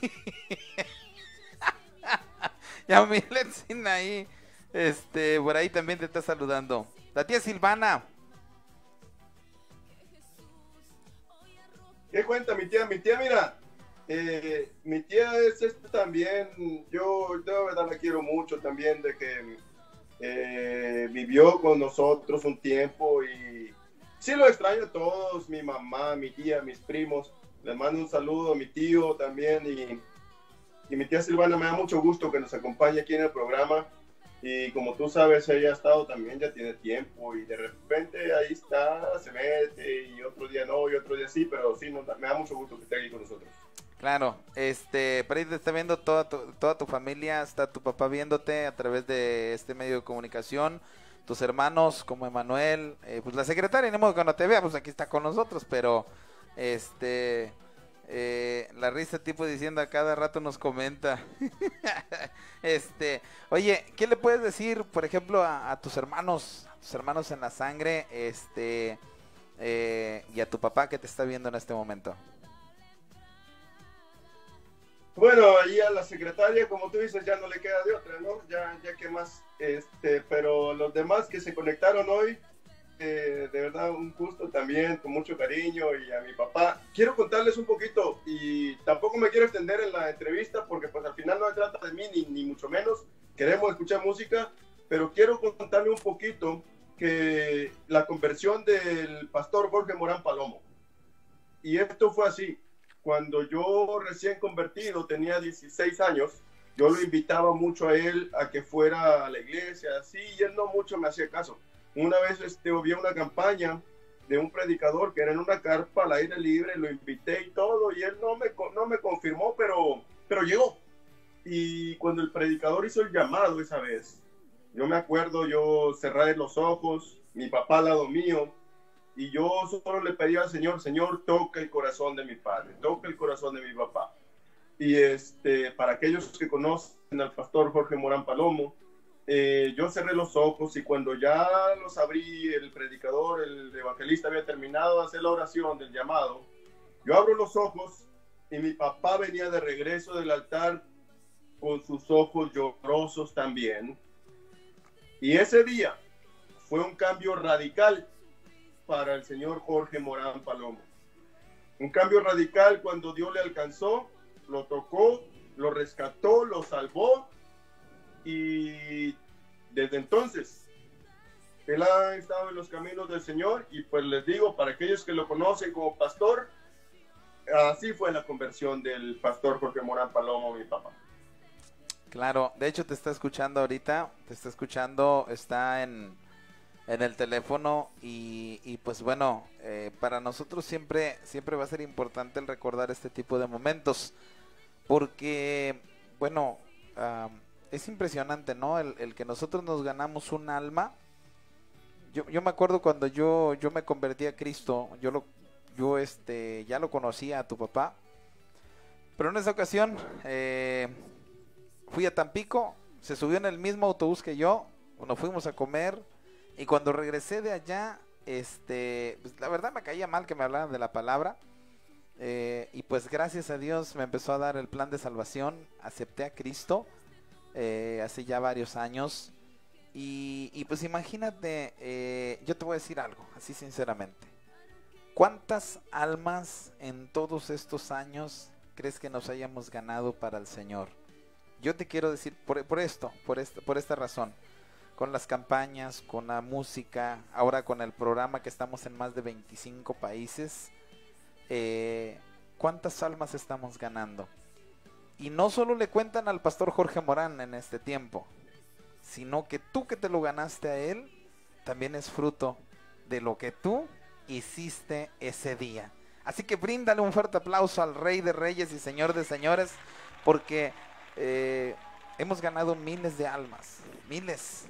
Yamilet Sinaí. Este, por ahí también te está saludando. La tía Silvana. ¿Qué cuenta mi tía? Mi tía, mira, Eh, mi tía es este también, yo de verdad la quiero mucho también, de que eh, vivió con nosotros un tiempo y sí lo extraño a todos, mi mamá, mi tía, mis primos. Les mando un saludo a mi tío también y, y mi tía Silvana, me da mucho gusto que nos acompañe aquí en el programa. Y como tú sabes, ella ha estado también, ya tiene tiempo y de repente ahí está, se mete y otro día no y otro día sí, pero sí, nos da, me da mucho gusto que esté aquí con nosotros. Claro, este, por ahí te está viendo toda tu, toda tu familia, está tu papá viéndote a través de este medio de comunicación, tus hermanos como Emanuel, eh, pues la secretaria, ni modo que no te vea, pues aquí está con nosotros, pero este, eh, la risa tipo diciendo a cada rato nos comenta, este, oye, ¿qué le puedes decir, por ejemplo, a, a tus hermanos, a tus hermanos en la sangre, este, eh, y a tu papá que te está viendo en este momento? Bueno, ahí a la secretaria, como tú dices, ya no le queda de otra, ¿no? Ya, ya que más, este, pero los demás que se conectaron hoy, eh, de verdad un gusto también, con mucho cariño, y a mi papá. Quiero contarles un poquito, y tampoco me quiero extender en la entrevista, porque pues al final no se trata de mí, ni, ni mucho menos, queremos escuchar música, pero quiero contarle un poquito que la conversión del pastor Jorge Morán Palomo. Y esto fue así. Cuando yo recién convertido, tenía dieciséis años, yo lo invitaba mucho a él a que fuera a la iglesia, así, y él no mucho me hacía caso. Una vez este, vi una campaña de un predicador que era en una carpa al aire libre, lo invité y todo, y él no me, no me confirmó, pero, pero llegó. Y cuando el predicador hizo el llamado esa vez, yo me acuerdo, yo cerré los ojos, mi papá al lado mío, y yo solo le pedía al Señor, Señor, toca el corazón de mi padre, toca el corazón de mi papá. Y este, para aquellos que conocen al pastor Jorge Morán Palomo, eh, yo cerré los ojos y cuando ya los abrí, el predicador, el evangelista había terminado de hacer la oración del llamado, yo abro los ojos y mi papá venía de regreso del altar con sus ojos llorosos también. Y ese día fue un cambio radical para el señor Jorge Morán Palomo. Un cambio radical cuando Dios le alcanzó, lo tocó, lo rescató, lo salvó, y desde entonces él ha estado en los caminos del Señor. Y pues les digo, para aquellos que lo conocen como pastor, así fue la conversión del pastor Jorge Morán Palomo, mi papá. Claro, de hecho te está escuchando ahorita, te está escuchando, está en en el teléfono y, y pues bueno, eh, para nosotros siempre, siempre va a ser importante el recordar este tipo de momentos, porque bueno, uh, es impresionante, ¿no? El, el que nosotros nos ganamos un alma. Yo, yo me acuerdo cuando yo, yo me convertí a Cristo, yo lo, yo este, ya lo conocía a tu papá, pero en esa ocasión eh, fui a Tampico, se subió en el mismo autobús que yo, nos fuimos a comer. Y cuando regresé de allá, este, pues la verdad me caía mal que me hablaran de la palabra. Eh, y pues gracias a Dios me empezó a dar el plan de salvación. Acepté a Cristo eh, hace ya varios años. Y, y pues imagínate, eh, yo te voy a decir algo, así sinceramente. ¿Cuántas almas en todos estos años crees que nos hayamos ganado para el Señor? Yo te quiero decir por, por esto, por esta, por esta razón. Con las campañas, con la música, ahora con el programa que estamos en más de veinticinco países, eh, ¿cuántas almas estamos ganando? Y no solo le cuentan al pastor Jorge Morán en este tiempo, sino que tú que te lo ganaste a él, también es fruto de lo que tú hiciste ese día. Así que bríndale un fuerte aplauso al Rey de Reyes y Señor de Señores, porque eh, hemos ganado miles de almas, miles.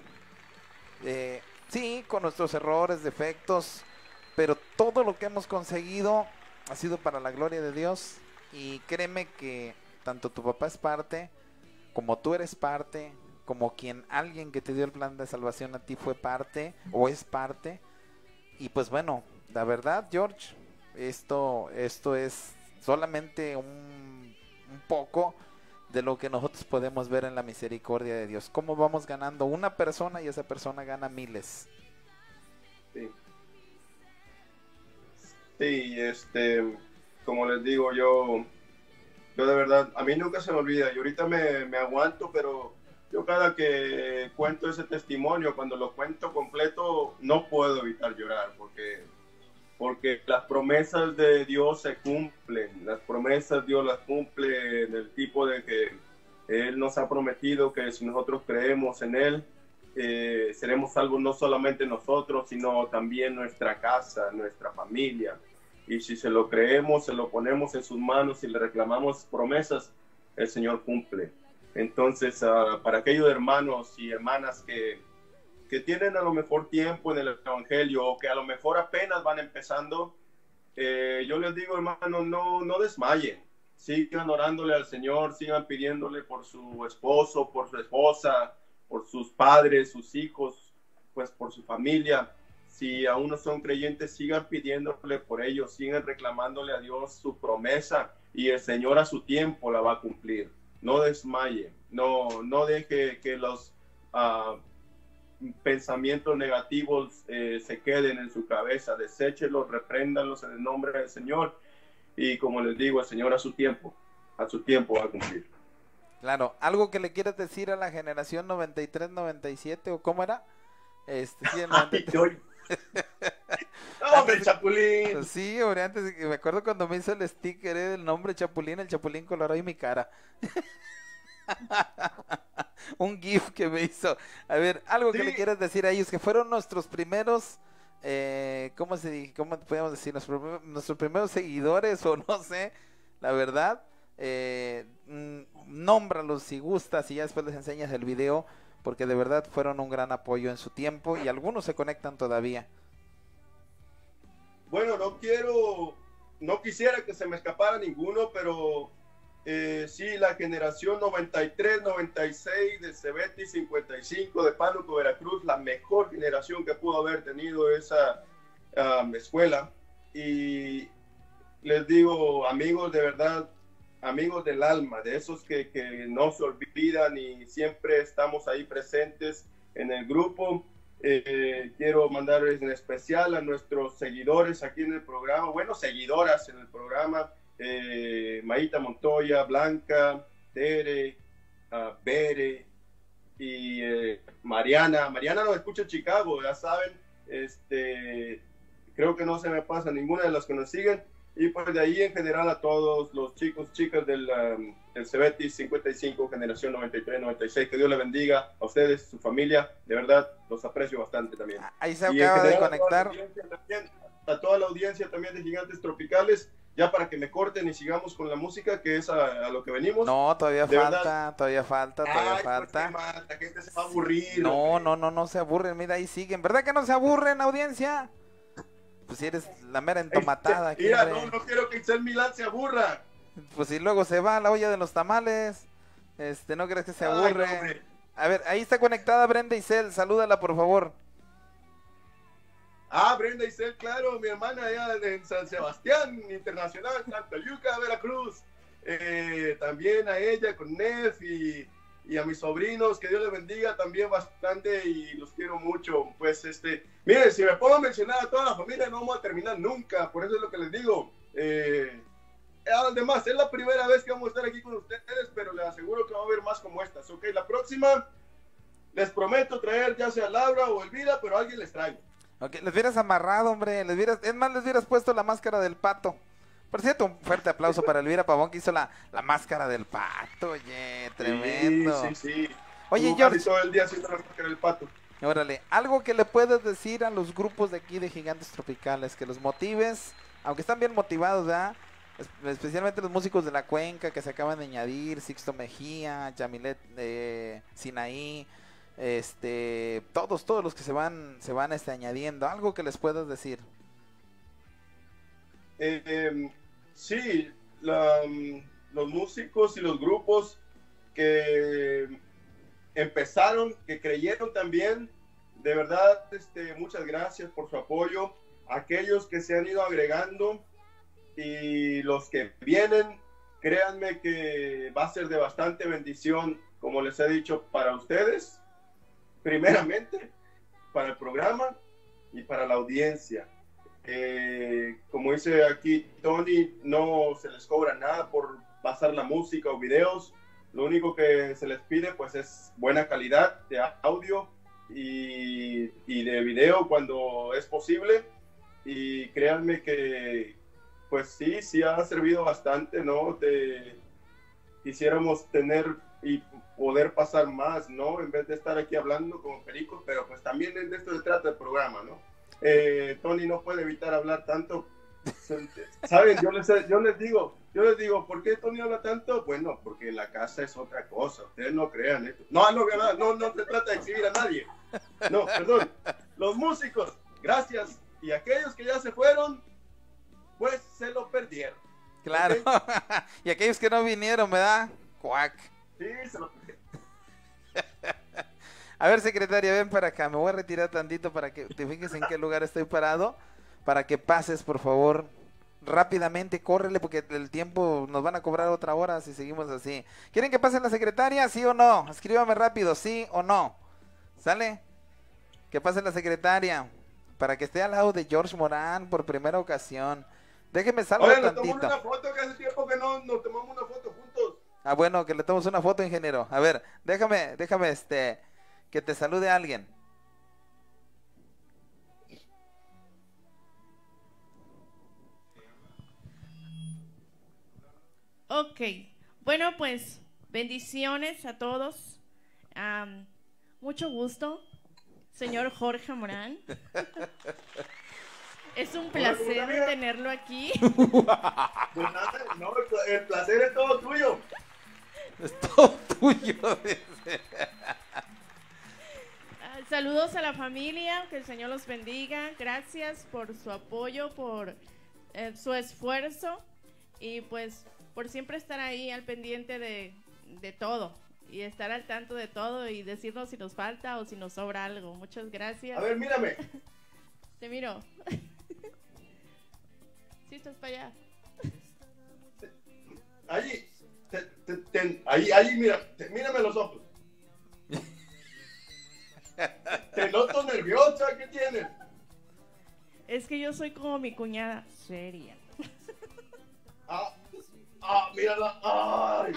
Eh, sí, con nuestros errores, defectos, pero todo lo que hemos conseguido ha sido para la gloria de Dios. Y créeme que tanto tu papá es parte, como tú eres parte, como quien alguien que te dio el plan de salvación a ti fue parte o es parte. Y pues bueno, la verdad, George, esto, esto es solamente un, un poco de lo que nosotros podemos ver en la misericordia de Dios. Cómo vamos ganando una persona y esa persona gana miles. Sí. Sí, este, como les digo, yo yo de verdad, a mí nunca se me olvida, y ahorita me, me aguanto, pero yo cada que cuento ese testimonio, cuando lo cuento completo, no puedo evitar llorar, porque, porque las promesas de Dios se cumplen, las promesas Dios las cumple en el tipo de que Él nos ha prometido que si nosotros creemos en Él, eh, seremos salvos no solamente nosotros, sino también nuestra casa, nuestra familia. Y si se lo creemos, se lo ponemos en sus manos y le reclamamos promesas, el Señor cumple. Entonces, uh, para aquellos hermanos y hermanas que, que tienen a lo mejor tiempo en el Evangelio o que a lo mejor apenas van empezando, eh, yo les digo, hermanos, no, no desmayen. Sigan orándole al Señor, sigan pidiéndole por su esposo, por su esposa, por sus padres, sus hijos, pues por su familia. Si aún no son creyentes, sigan pidiéndole por ellos, sigan reclamándole a Dios su promesa y el Señor a su tiempo la va a cumplir. No desmaye, no, no deje que los uh, pensamientos negativos eh, se queden en su cabeza. Deséchelos, repréndanlos en el nombre del Señor. Y como les digo, el Señor a su tiempo, a su tiempo va a cumplir. Claro, ¿algo que le quieras decir a la generación noventa y tres, noventa y siete o cómo era? Este, sí, noventa y tres. No, hombre, Chapulín. Sí, hombre, antes me acuerdo cuando me hizo el sticker eh, del nombre Chapulín, el Chapulín colorado y mi cara. Un gif que me hizo. A ver, algo sí. que le quieras decir a ellos, que fueron nuestros primeros, eh, ¿cómo se dice? ¿Cómo podemos decir? Nuestros, nuestros primeros seguidores, o no sé, la verdad. Eh, nómbralos si gustas y ya después les enseñas el video, porque de verdad fueron un gran apoyo en su tiempo y algunos se conectan todavía. Bueno, no quiero, no quisiera que se me escapara ninguno, pero eh, sí, la generación noventa y tres, noventa y seis de Cebeti cincuenta y cinco de Pánuco, Veracruz, la mejor generación que pudo haber tenido esa um, escuela. Y les digo, amigos, de verdad, amigos del alma, de esos que, que no se olvidan y siempre estamos ahí presentes en el grupo. Eh, quiero mandarles en especial a nuestros seguidores aquí en el programa, bueno, seguidoras en el programa, eh, Maíta Montoya, Blanca, Tere, uh, Bere y eh, Mariana. Mariana nos escucha en Chicago, ya saben, este, creo que no se me pasa ninguna de las que nos siguen. Y pues de ahí en general a todos los chicos, chicas del, um, del Cebeti cincuenta y cinco, generación noventa y tres, noventa y seis, que Dios les bendiga a ustedes, su familia, de verdad los aprecio bastante también. Ahí se acaba de conectar. A toda, también, a toda la audiencia también de Gigantes Tropicales, ya para que me corten y sigamos con la música, que es a, a lo que venimos. No, todavía de falta, verdad. todavía falta, todavía Ay, falta. Pues, la gente se va a aburrir. No, no, no, no se aburren, mira, ahí siguen. ¿Verdad que no se aburren, audiencia? Pues si eres la mera entomatada aquí. Mira, no, no quiero que Itzel Milán se aburra. Pues si luego se va a la olla de los tamales, este, no crees que se aburre. Ay, no, a ver, ahí está conectada Brenda Isel, salúdala por favor. Ah, Brenda Isel, claro, mi hermana allá de San Sebastián Internacional, Santa Yuca, Veracruz. Eh, también a ella con Nef y, y a mis sobrinos, que Dios les bendiga también bastante y los quiero mucho. Pues este, miren, si me puedo mencionar a toda la familia no vamos a terminar nunca, por eso es lo que les digo. Eh, además, es la primera vez que vamos a estar aquí con ustedes, pero les aseguro que va a haber más como estas, ¿ok? La próxima, les prometo traer ya sea Laura o Elvira, pero alguien les traigo. Ok, les hubieras amarrado, hombre, les hubieras, es más, les hubieras puesto la máscara del pato. Por cierto, un fuerte aplauso para Elvira Pavón, que hizo la, la máscara del pato, oye, tremendo. Sí, sí, sí. Oye, George. todo el día haciendo la máscara del pato. Órale, algo que le puedes decir a los grupos de aquí de Gigantes Tropicales, que los motives, aunque están bien motivados, ¿verdad? Especialmente los músicos de la cuenca que se acaban de añadir, Sixto Mejía, Yamilet eh, Sinaí, este, todos, todos los que se van, se van este, añadiendo, algo que les puedas decir. Eh, eh, sí, la, los músicos y los grupos que empezaron, que creyeron también, de verdad, este, muchas gracias por su apoyo. Aquellos que se han ido agregando y los que vienen, créanme que va a ser de bastante bendición, como les he dicho, para ustedes, primeramente, para el programa y para la audiencia. Eh, como dice aquí Tony, no se les cobra nada por pasar la música o videos. Lo único que se les pide pues es buena calidad de audio y, y de video cuando es posible. Y créanme que pues sí, sí ha servido bastante, ¿no? De, quisiéramos tener y poder pasar más, ¿no? En vez de estar aquí hablando como pericos, pero pues también de esto se trata el programa, ¿no? Eh, Tony no puede evitar hablar tanto. ¿Saben? Yo les, yo les digo, yo les digo, ¿por qué Tony habla tanto? Bueno, porque en la casa es otra cosa, ustedes no crean esto. No, no, no, no se trata de exhibir a nadie. No, perdón. Los músicos, gracias. Y aquellos que ya se fueron, pues se lo perdieron. Claro. ¿Okay? Y aquellos que no vinieron, ¿verdad? Cuac. Sí, se lo perdieron. A ver, secretaria, ven para acá. Me voy a retirar tantito para que te fijes en qué lugar estoy parado. Para que pases, por favor, rápidamente, córrele, porque el tiempo nos van a cobrar otra hora si seguimos así. ¿Quieren que pase la secretaria? ¿Sí o no? Escríbame rápido, ¿sí o no? ¿Sale? Que pase la secretaria, para que esté al lado de George Morán por primera ocasión. Déjeme salgo Oye, tantito. Oye, nos tomamos una foto, que hace tiempo que no nos tomamos una foto juntos. Ah, bueno, que le tomemos una foto, ingeniero. A ver, déjame, déjame, este, que te salude alguien. Ok, bueno, pues bendiciones a todos. Um, mucho gusto, señor Jorge Morán. Es un placer tenerlo aquí. Pues nada, no, el placer es todo tuyo. Es todo tuyo. Uh, saludos a la familia, que el Señor los bendiga. Gracias por su apoyo, por eh, su esfuerzo y pues por siempre estar ahí al pendiente de, de todo y estar al tanto de todo y decirnos si nos falta o si nos sobra algo. Muchas gracias. A ver, mírame. Te miro. Sí, estás para allá. Allí, te, te, te, allí, allí, mira, te, mírame los ojos. Te noto nerviosa, ¿qué tienes? Es que yo soy como mi cuñada, seria. Ah, ah, mírala, ay.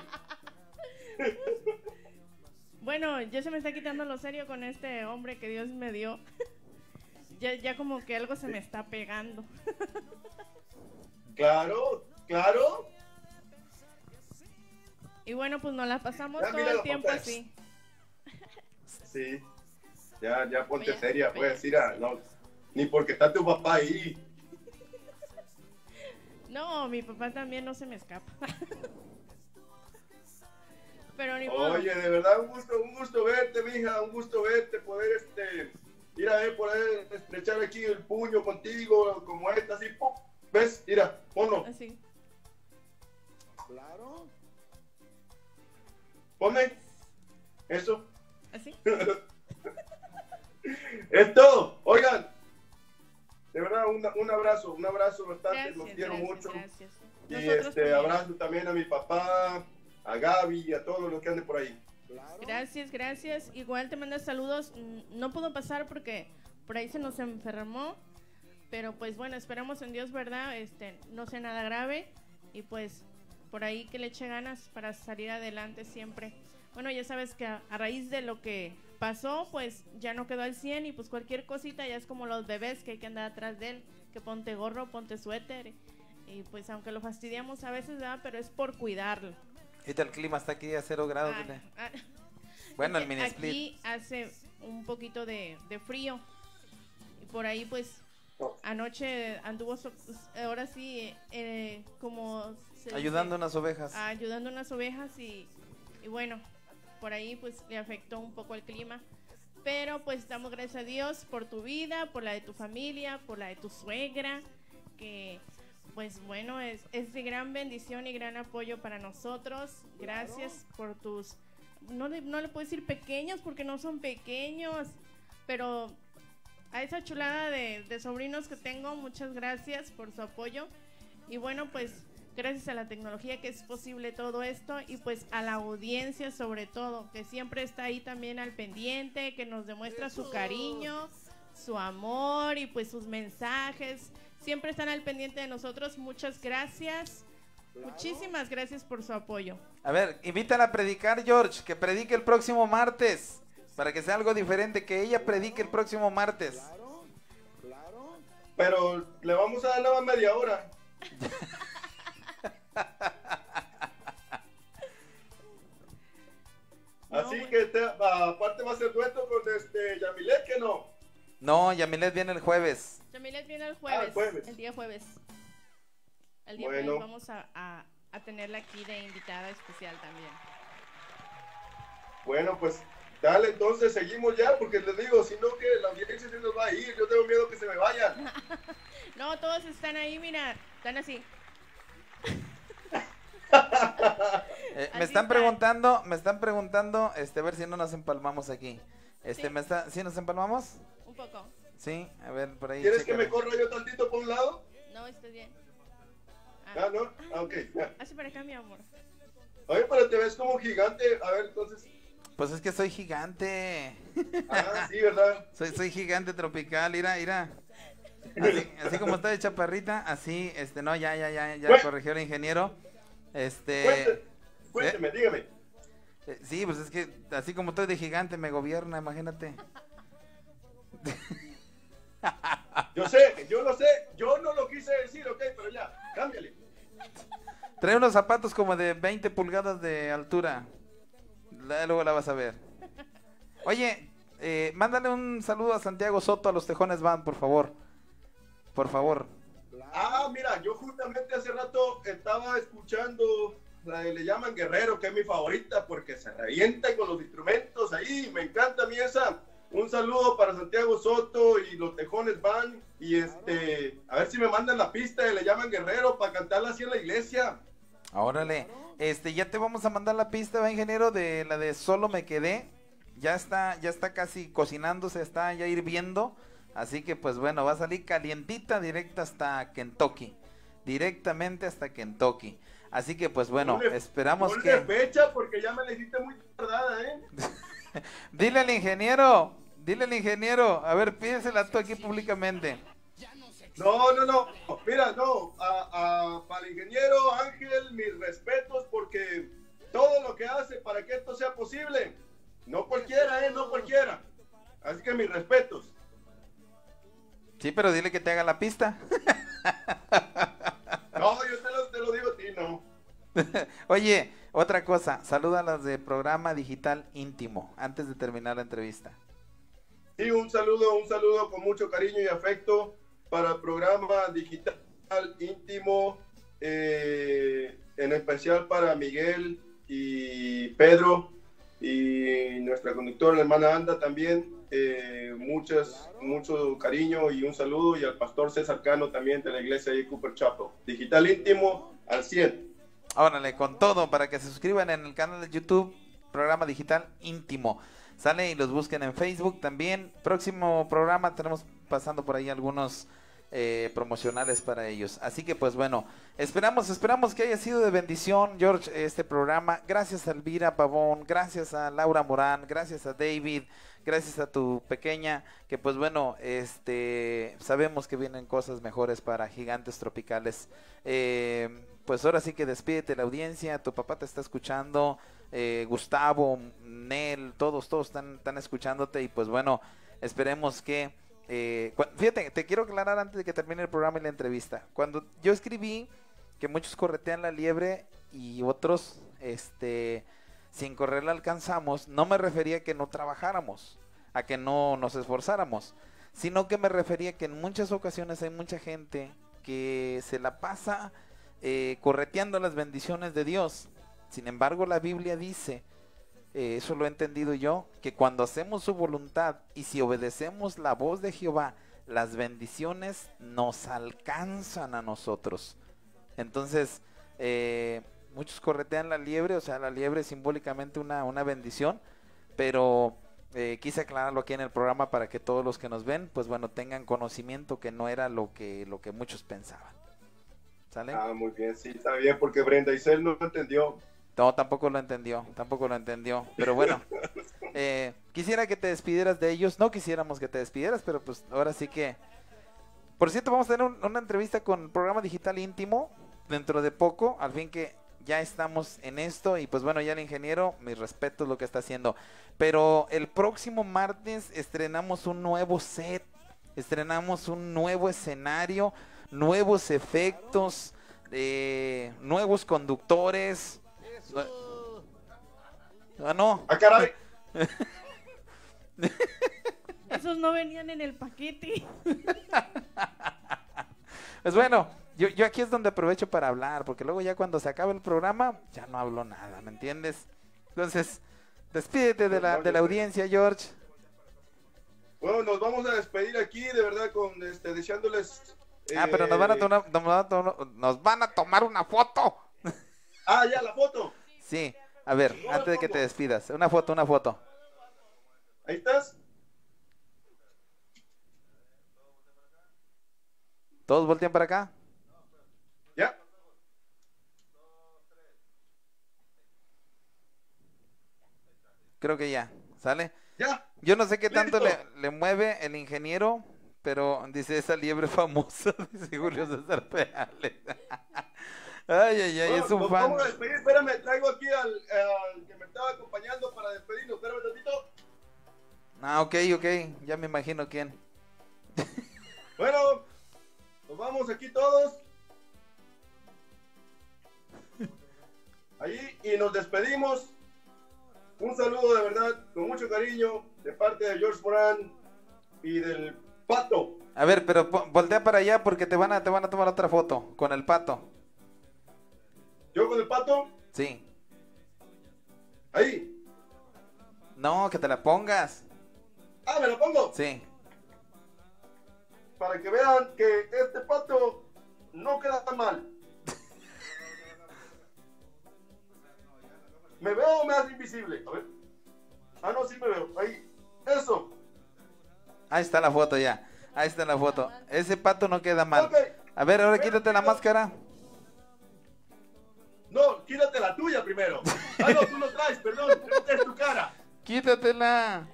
Bueno, ya se me está quitando lo serio con este hombre que Dios me dio. Ya, ya como que algo se me está pegando. Claro, claro. Y bueno, pues nos la pasamos Ya, todo mira el los tiempo papeles. así. Sí, ya, ya ponte Vaya, seria, vaya. pues, mira, no, ni porque está tu papá ahí. No, mi papá también no se me escapa. Pero ni modo. Oye, de verdad, un gusto, un gusto verte, mija, un gusto verte, poder, este, ir a ver, poder estrechar aquí el puño contigo, como esta, así, ¡pum! ¿Ves? Mira, ponlo. Así. Claro. Ponme. Eso. Así. Es todo. Oigan, de verdad, un, un abrazo, un abrazo bastante, Gracias, los quiero gracias, mucho. gracias. Y Nosotros este, también. abrazo también a mi papá, a Gaby y a todos los que anden por ahí. Gracias, gracias. Igual te mando saludos. Mm, No pudo pasar porque por ahí se nos enfermó. Pero pues bueno, esperamos en Dios, ¿verdad? Este, no sea nada grave. Y pues por ahí que le eche ganas para salir adelante siempre. Bueno, ya sabes que a, a raíz de lo que pasó, pues ya no quedó al cien. Y pues cualquier cosita ya es como los bebés que hay que andar atrás de él. Que ponte gorro, ponte suéter. Y pues aunque lo fastidiamos a veces, ¿verdad? Pero es por cuidarlo. Ahorita el clima está aquí a cero grados. Ah, dile. ah, Bueno, el Aquí mini split. Aquí hace un poquito de, de frío. Y por ahí, pues, anoche anduvo, so- ahora sí, eh, como... se dice, Ayudando a unas ovejas. ayudando a unas ovejas y, y bueno, por ahí, pues, le afectó un poco el clima. Pero, pues, damos gracias a Dios por tu vida, por la de tu familia, por la de tu suegra, que... Pues bueno, es, es de gran bendición y gran apoyo para nosotros. Gracias por tus... No le, no le puedo decir pequeños porque no son pequeños, pero a esa chulada de, de sobrinos que tengo, muchas gracias por su apoyo. Y bueno, pues gracias a la tecnología que es posible todo esto y pues a la audiencia sobre todo, que siempre está ahí también al pendiente, que nos demuestra su cariño, su amor y pues sus mensajes. Siempre están al pendiente de nosotros. Muchas gracias Muchísimas gracias por su apoyo. A ver, invítala a predicar, George, que predique el próximo martes, para que sea algo diferente, que ella predique el próximo martes. Pero le vamos a dar nada más media hora. Así No, que te, aparte va a ser dueto con este Yamilet, que no. No, Yamilet viene el jueves. Yamilet viene el jueves, Ah, el jueves. el día jueves. El día Bueno. jueves vamos a, a, a tenerla aquí de invitada especial también. Bueno, pues dale, entonces seguimos ya, porque les digo, si no que la audiencia se nos va a ir, yo tengo miedo que se me vayan. No, todos están ahí, mira, están así. Eh, Así me están está. preguntando, me están preguntando, este, a ver si no nos empalmamos aquí. Este, Sí. me está, ¿sí nos empalmamos? Un poco. Sí, a ver, por ahí. ¿Quieres que me chécale. corra yo tantito por un lado? No, estás bien. Ah, ¿no? Ah, ok, ya. Así para acá, mi amor. Oye, pero te ves como gigante, a ver, entonces... Pues es que soy gigante. Ah, sí, ¿verdad? Soy, soy gigante tropical, mira, mira. Así, así como está de chaparrita, así, este, no, ya, ya, ya, ya Bueno. corrigió el ingeniero. Este, Cuénteme, cuénteme, dígame. eh, sí, pues es que así como estoy de gigante me gobierna, imagínate. Yo sé, yo lo sé, yo no lo quise decir, ok, pero ya, cámbiale. Trae unos zapatos como de veinte pulgadas de altura. La- Luego la vas a ver. Oye, eh, mándale un saludo a Santiago Soto, a los Tejones Band, por favor. Por favor. Ah, mira, yo justamente hace rato estaba escuchando la de Le Llaman Guerrero, que es mi favorita, porque se revienta con los instrumentos ahí, me encanta a mí esa. Un saludo para Santiago Soto y los Tejones Band, y este, a ver si me mandan la pista de Le Llaman Guerrero para cantarla así en la iglesia. Órale. Este, ya te vamos a mandar la pista, ¿va, ingeniero? De la de Solo Me Quedé. Ya está, ya está casi cocinándose, está ya hirviendo. Así que pues bueno, va a salir calientita directa hasta Kentucky. Directamente hasta Kentucky. Así que pues bueno, Ponle- esperamos ponle que... fecha porque ya me la hiciste muy tardada, ¿eh? Dile al ingeniero, dile al ingeniero. A ver, pídesela tú aquí públicamente. No, no, no. Mira, no. A, a- para el ingeniero Ángel, mis respetos porque todo lo que hace para que esto sea posible. No cualquiera, ¿eh? No cualquiera. Así que mis respetos. Sí, pero dile que te haga la pista. No, yo te lo, te lo digo a ti, no. Oye, otra cosa, saluda a las de programa digital íntimo antes de terminar la entrevista. Sí, un saludo, un saludo con mucho cariño y afecto para el programa digital íntimo, eh, en especial para Miguel y Pedro y nuestra conductora, la hermana Anda también. Eh, muchas, mucho cariño y un saludo, y al pastor César Cano también de la iglesia de Cooper Chapel. Digital íntimo al cien. Órale, con todo, para que se suscriban en el canal de YouTube, programa digital íntimo. Sale y los busquen en Facebook también. Próximo programa tenemos pasando por ahí algunos eh, promocionales para ellos. Así que pues bueno, esperamos, esperamos que haya sido de bendición, George, este programa. Gracias a Elvira Pavón, gracias a Laura Morán, gracias a David, gracias a tu pequeña, que pues bueno, este, sabemos que vienen cosas mejores para Gigantes Tropicales. Eh, pues ahora sí que despídete la audiencia, tu papá te está escuchando, eh, Gustavo, Nel, todos, todos están, están escuchándote, y pues bueno, esperemos que, eh, cu- fíjate, te quiero aclarar antes de que termine el programa y la entrevista. Cuando yo escribí que muchos corretean la liebre y otros, este, sin correr la alcanzamos, no me refería a que no trabajáramos, a que no nos esforzáramos, sino que me refería a que en muchas ocasiones hay mucha gente que se la pasa eh, correteando las bendiciones de Dios. Sin embargo, la Biblia dice, eh, eso lo he entendido yo, que cuando hacemos su voluntad y si obedecemos la voz de Jehová, las bendiciones nos alcanzan a nosotros. Entonces, eh, muchos corretean la liebre, o sea, la liebre es simbólicamente una, una bendición, pero eh, quise aclararlo aquí en el programa para que todos los que nos ven, pues bueno, tengan conocimiento que no era lo que, lo que muchos pensaban. ¿Sale? Ah, muy bien, sí, está bien, porque Brenda Isel no entendió. No, tampoco lo entendió, tampoco lo entendió, pero bueno, eh, quisiera que te despidieras de ellos, no quisiéramos que te despidieras, pero pues ahora sí que, por cierto, vamos a tener un- una entrevista con programa digital íntimo, dentro de poco, al fin que ya estamos en esto. Y pues bueno, ya el ingeniero, mis respetos lo que está haciendo. Pero el próximo martes estrenamos un nuevo set, estrenamos un nuevo escenario, nuevos efectos, eh, nuevos conductores. Ah, no. ¡Ah, caray! Esos no venían en el paquete. Pues bueno, yo, yo aquí es donde aprovecho para hablar, porque luego ya cuando se acaba el programa, ya no hablo nada, ¿me entiendes? Entonces, despídete de la, de la audiencia, George. Bueno, nos vamos a despedir aquí, de verdad, con este, deseándoles... Ah, pero nos van a eh, tomar, nos van a tomar, nos van a tomar una foto. Ah, ya, la foto. Sí, a ver, No, antes de que ¿cómo? te despidas, una foto, una foto. Ahí estás. ¿Todos voltean para acá? Ya. Creo que ya, ¿sale? Ya. Yo no sé qué tanto Listo. le, le mueve el ingeniero, pero dice esa liebre famosa, dice Julio César Perales. Ay, ay, ay, Bueno, es un nos fan. vamos a despedir. Espérame, traigo aquí al, al que me estaba acompañando para despedirnos. Espérame un tantito. Ah, ok, ok, ya me imagino quién. Bueno, nos vamos aquí todos. Ahí y nos despedimos. Un saludo de verdad, con mucho cariño, de parte de George Morán y del Pato. A ver, pero po- voltea para allá porque te van a, te van a tomar otra foto con el pato. Yo con el Pato, Sí. ahí. No, que te la pongas. Ah, me lo pongo. Sí. Para que vean que este Pato no queda tan mal. ¿Me veo o me hace invisible? A ver. Ah, no, sí me veo. Ahí. Eso. Ahí está la foto ya. Ahí está la foto. Ese pato no queda mal. Ok. A ver, ahora quítate la máscara. No, quítate la tuya primero. Ah, no, tú lo traes, perdón. Esta es tu cara. Quítatela.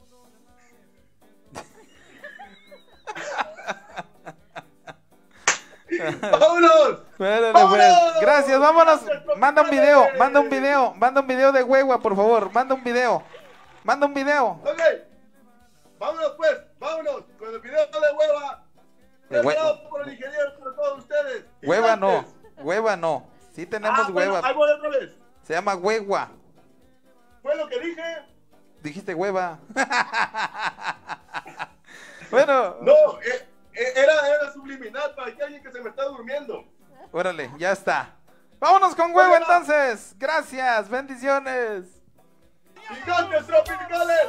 ¡Vámonos! Espérale, ¡Vámonos! pues. Gracias, vámonos. Gracias, Manda un tropicales. video, manda un video, manda un video de hueva, por favor. Manda un video. Manda un video. Ok. Vámonos pues, vámonos con el video de hueva. De hue- Preparado por el ingeniero, por todos ustedes. Hueva no, Gigantes. hueva no. Sí tenemos Ah, bueno, hueva. ahí voy otra vez. Se llama hueva. Fue lo que dije. Dijiste hueva. Bueno, No, eh, eh, era, era subliminal para que alguien que se me está durmiendo. órale, ya está. Vámonos con hueva Órale. entonces. Gracias, bendiciones. Gigantes tropicales.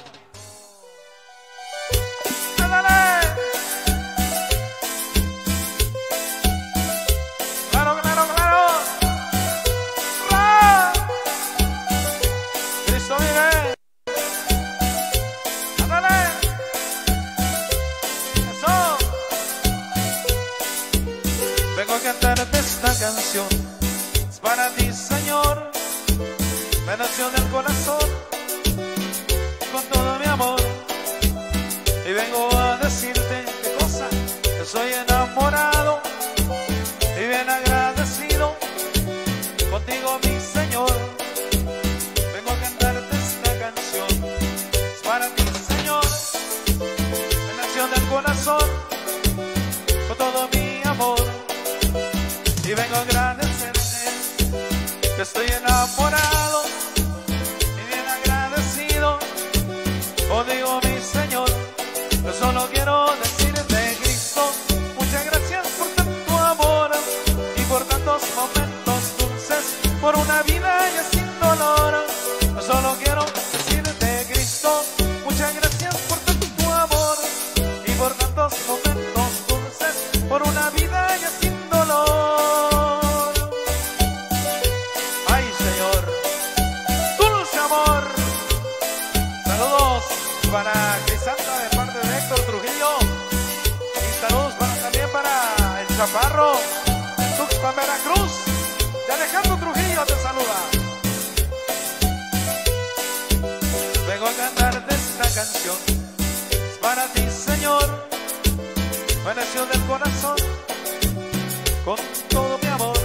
¡Ándale! Claro, claro, claro. ¡Ra! Cristo vive. ¡Ándale! Eso. Vengo a cantarte esta canción. Es para ti, Señor. Me nació del corazón con todo mi amor. Y vengo a decirte qué cosa, que soy enamorado y bien agradecido contigo, mi Señor. Vengo a cantarte esta canción, es para ti, Señor. Me nació del corazón con todo mi amor. Y vengo a agradecerte que estoy enamorado y bien agradecido contigo, mi Señor. Yo solo quiero decirte, Cristo, muchas gracias por tanto amor y por tantos momentos dulces, por una vida ya sin dolor. Yo solo quiero decirte, Cristo, muchas gracias por tanto amor y por tantos momentos dulces, por una vida ya sin dolor. Ay, Señor, dulce amor. Saludos para Crisanta de parte de Héctor Trujillo. Y saludos para, también para el Chaparro de Tuxpan, Veracruz. De Alejandro Trujillo te saluda. Vengo a cantarte esta canción. Es para ti, Señor. Me nació del corazón con todo mi amor.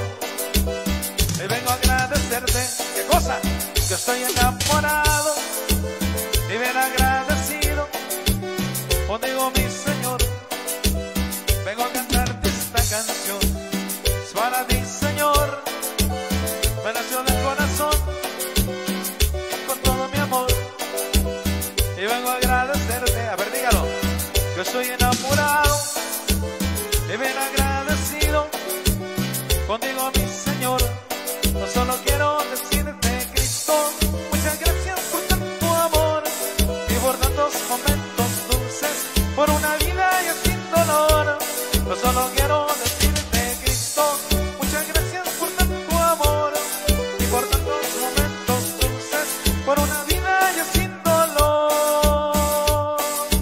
estoy enamorado y bien agradecido contigo, mi Señor. Vengo a cantarte esta canción, es para ti, Señor. Me nació del corazón con todo mi amor y vengo a agradecerte. A ver, dígalo. Yo estoy enamorado y bien agradecido contigo, mi Señor. No solo quiero decirte, Cristo, muchas gracias por tanto amor y por tantos momentos dulces, por una vida ya sin dolor. No solo quiero decirte, Cristo, muchas gracias por tanto amor y por tantos momentos dulces, por una vida ya sin dolor.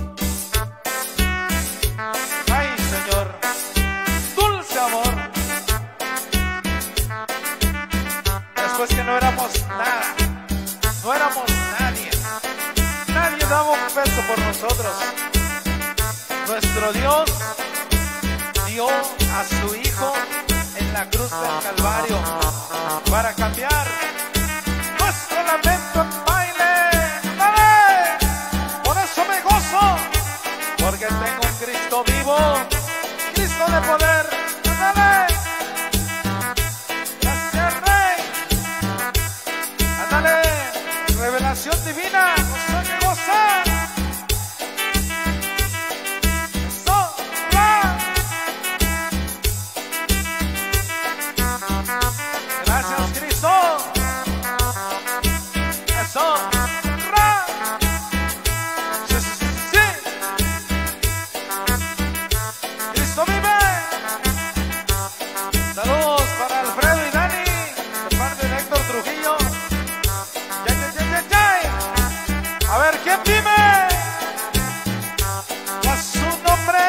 Ay, Señor, dulce amor. Después que no éramos nada, no éramos nadie, nadie daba un peso por nosotros. Nuestro Dios dio a su Hijo en la cruz del Calvario para cambiar nuestro lamento en baile. ¡Dale! Por eso me gozo, porque tengo un Cristo vivo, Cristo de poder. ¡Dale! Gracias, Rey. ¡Ándale! Revelación divina, goza que goza. Eso, ra. Gracias, Cristo. Eso, ra. Sí, sí, sí, sí. Cristo vive. Saludos para Alfredo y Dani, de parte de Héctor Trujillo. ¡Yay, yay, yay, yay, yay! A ver, ¿quién vive? A su nombre.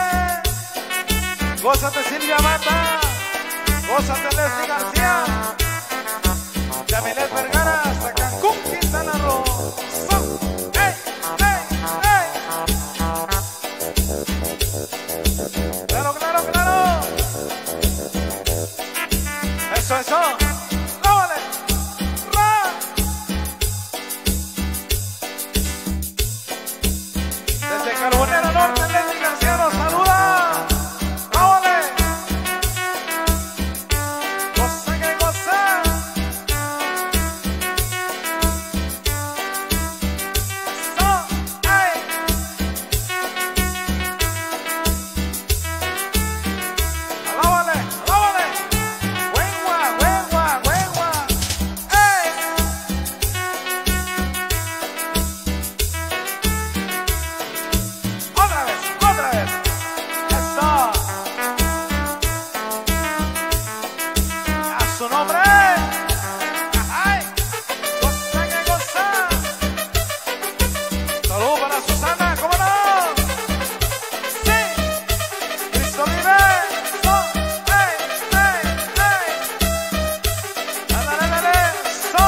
Gózate, Silvia Mata. Gózate, Leslie García. Yamilet Vergara, hasta Cancún, Quintana Roo. So, ¡hey, hey, hey! Claro, claro, claro. Eso, eso. ¡Róbale! ¡Ra! Desde Carbonera Norte, Leslie García nos saluda. ¡Róbale! Goza que goza. Eso, ¡ay! ¡Alábale, alábale! ¡Huengua, huengua, huengua! ¡Ey! ¡Otra vez, otra vez! ¡Eso! ¡A su nombre! ¡Ay! ¡Goza que goza! ¡Salud para Susana! ¿Cómo no? ¡Sí! ¡Cristo vive! ¡So! ¡Ey! ¡Ey! ¡Ey! ¡Ándale, ándale! ¡So!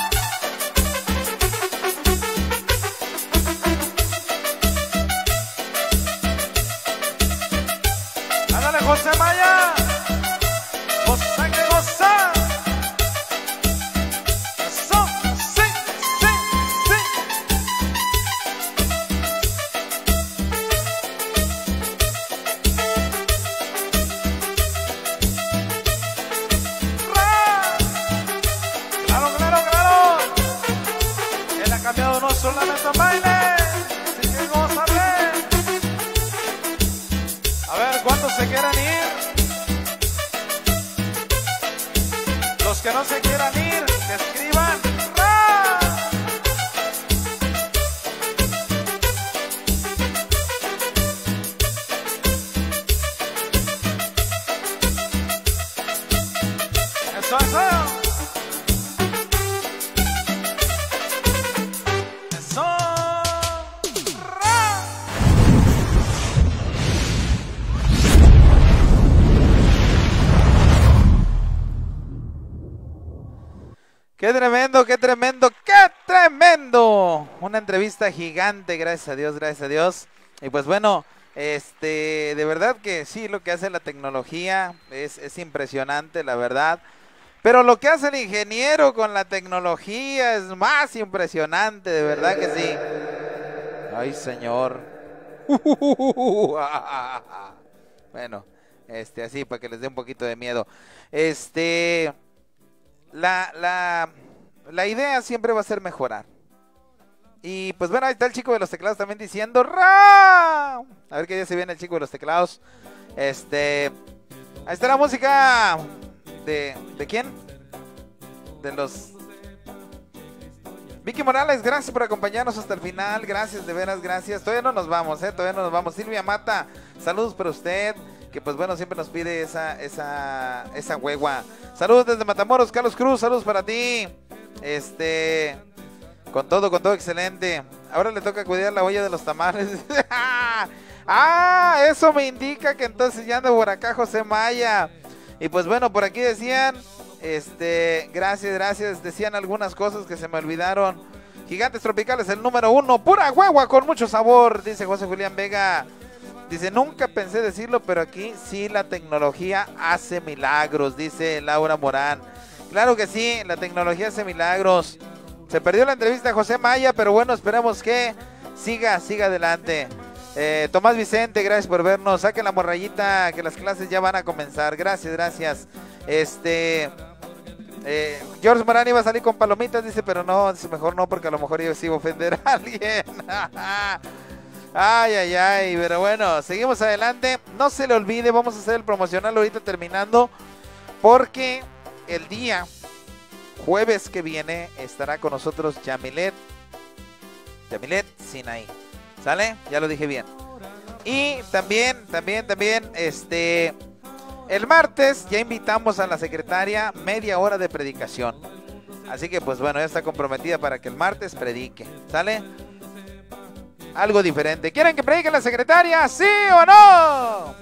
¡Ándale, José Maya! ¡Goza que goza! ¡Eso! ¡Sí! ¡Sí! ¡Sí! ¡Ra! ¡Claro, claro, claro! Él ha cambiado no solamente en baile, así que gózate. A ver, ¿cuántos se quieran ir? Los que no se quieran ir, que escriban. ¡Ra! Eso, eso. Eso. ¡Ra! Qué tremendo, qué tremendo, qué tremendo. Una entrevista gigante, gracias a Dios, gracias a Dios. Y pues bueno, este, de verdad que sí, lo que hace la tecnología es, es impresionante, la verdad. Pero lo que hace el ingeniero con la tecnología es más impresionante, de verdad que sí. Ay, señor. Bueno, este, así para que les dé un poquito de miedo. Este, la, la, la idea siempre va a ser mejorar. Y pues bueno, ahí está el chico de los teclados también diciendo ¡Ra! A ver qué día se viene el chico de los teclados. Este, ahí está la música de, ¿de quién? De los Vicky Morales, gracias por acompañarnos hasta el final. Gracias, de veras, gracias. Todavía no nos vamos, eh, todavía no nos vamos. Silvia Mata, saludos para usted, que pues bueno, siempre nos pide esa, esa, esa huegua. Saludos desde Matamoros, Carlos Cruz, saludos para ti. Este, con todo, con todo excelente. Ahora le toca cuidar la olla de los tamales. Ah, eso me indica que entonces ya anda por acá José Maya. Y pues bueno, por aquí decían, este, gracias, gracias, decían algunas cosas que se me olvidaron. Gigantes Tropicales, el número uno, pura huegua con mucho sabor, dice José Julián Vega. Dice, nunca pensé decirlo, pero aquí sí la tecnología hace milagros, dice Laura Morán. Claro que sí, la tecnología hace milagros. Se perdió la entrevista a José Maya, pero bueno, esperemos que siga, siga adelante. Eh, Tomás Vicente, gracias por vernos. Saquen la morrayita, que las clases ya van a comenzar. Gracias, gracias. Este, eh, George Morán iba a salir con palomitas, dice, pero no, dice, mejor no, porque a lo mejor yo sí iba a ofender a alguien. Ay, ay, ay, pero bueno, seguimos adelante. No se le olvide, vamos a hacer el promocional ahorita terminando, porque el día jueves que viene estará con nosotros Yamilet, Yamilet Sinaí. ¿Sale? Ya lo dije bien. Y también, también, también, este, el martes ya invitamos a la secretaria media hora de predicación. Así que pues bueno, ya está comprometida para que el martes predique. ¿Sale? Algo diferente. ¿Quieren que predique la secretaria? ¿Sí o no?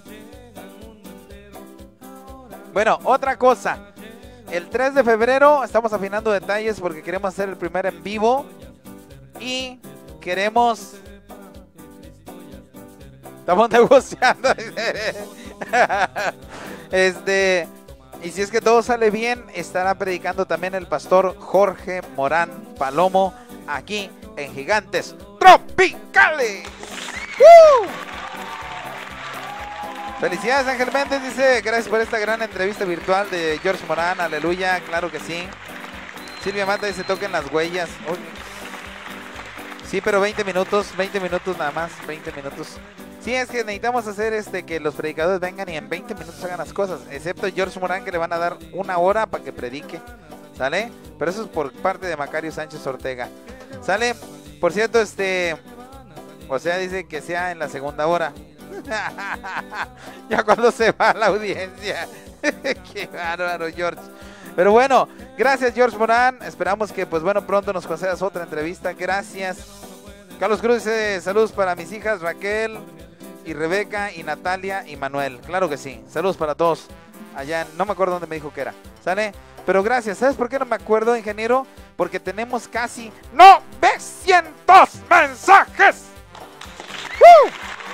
Bueno, otra cosa. El tres de febrero estamos afinando detalles porque queremos hacer el primer en vivo. Y queremos... Estamos negociando. Este, y si es que todo sale bien, estará predicando también el pastor Jorge Morán Palomo aquí en Gigantes Tropicales. ¡Uh! Felicidades, Ángel Méndez, dice, gracias por esta gran entrevista virtual de George Morán, aleluya, claro que sí. Silvia Mata dice, toquen las huellas. Uy. Sí, pero veinte minutos, veinte minutos nada más, veinte minutos. Sí, es que necesitamos hacer este que los predicadores vengan y en veinte minutos hagan las cosas, excepto George Morán, que le van a dar una hora para que predique, ¿sale? Pero eso es por parte de Macario Sánchez Ortega, ¿sale? Por cierto, este, o sea, dice que sea en la segunda hora. Ya cuando se va la audiencia. Qué bárbaro, George. Pero bueno, gracias, George Morán. Esperamos que, pues bueno, pronto nos concedas otra entrevista. Gracias. Carlos Cruz dice, saludos para mis hijas Raquel y Rebeca y Natalia y Manuel. Claro que sí. Saludos para todos. Allá, no me acuerdo dónde me dijo que era. ¿Sale? Pero gracias. ¿Sabes por qué no me acuerdo, ingeniero? Porque tenemos casi novecientos mensajes. ¡Uh!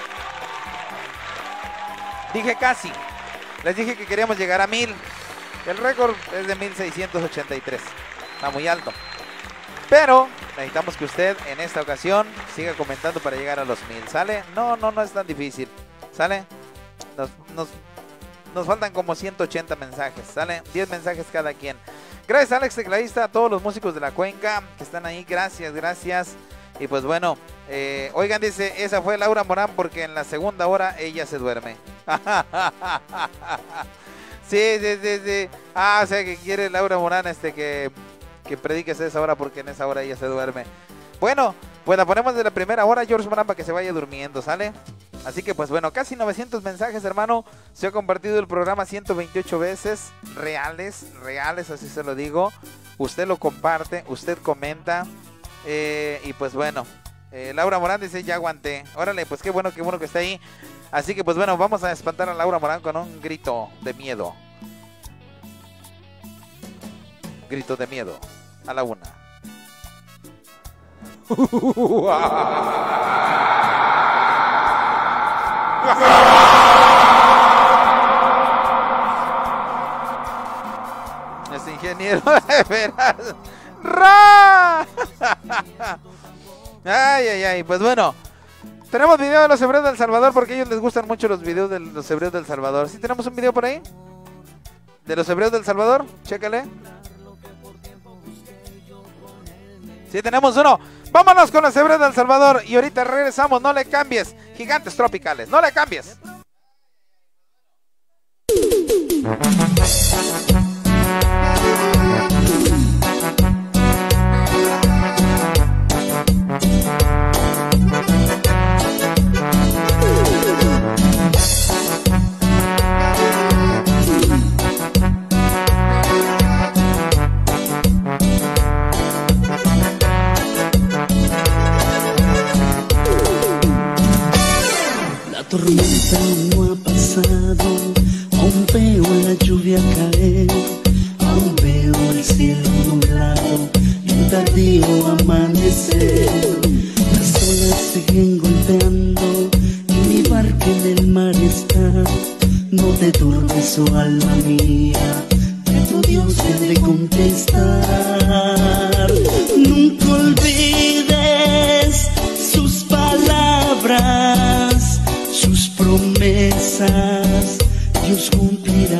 Dije casi. Les dije que queríamos llegar a mil. El récord es de mil seiscientos ochenta y tres. Está muy alto. Pero necesitamos que usted en esta ocasión siga comentando para llegar a los mil. ¿Sale? No, no, no es tan difícil. ¿Sale? Nos, nos, nos faltan como ciento ochenta mensajes. ¿Sale? diez mensajes cada quien. Gracias, Alex Tecladista, a todos los músicos de la cuenca que están ahí. Gracias, gracias. Y pues bueno, eh, oigan, dice, esa fue Laura Morán porque en la segunda hora ella se duerme. Sí, sí, sí, sí. Ah, o sea que quiere Laura Morán este que, que prediques esa hora porque en esa hora ella se duerme. Bueno, pues la ponemos de la primera hora, George Morán, para que se vaya durmiendo, ¿sale? Así que pues bueno, casi novecientos mensajes, hermano. Se ha compartido el programa ciento veintiocho veces. Reales, reales, así se lo digo. Usted lo comparte, usted comenta. Eh, y pues bueno, eh, Laura Morán dice, ya aguanté. Órale, pues qué bueno, qué bueno que está ahí. Así que pues bueno, vamos a espantar a Laura Morán con un grito de miedo. Grito de miedo. A la una. Este ingeniero de veras. ¡Ra! Ay, ay, ay. Pues bueno, tenemos video de los hebreos del Salvador porque a ellos les gustan mucho los videos de los hebreos del Salvador. ¿Sí tenemos un video por ahí? De los hebreos del Salvador, chécale. Sí, tenemos uno. Vámonos con los hebreos del Salvador y ahorita regresamos. No le cambies. Gigantes tropicales, no le cambies. La tormenta no ha pasado, aún veo la lluvia caer, aún veo el cielo nublado y un tardío amanecer. Las olas siguen golpeando y mi barca en el mar está. No te turbes, oh alma mía, que tu Dios te ha de contestar. Nunca olvides sus palabras, sus promesas, Dios cumplirá.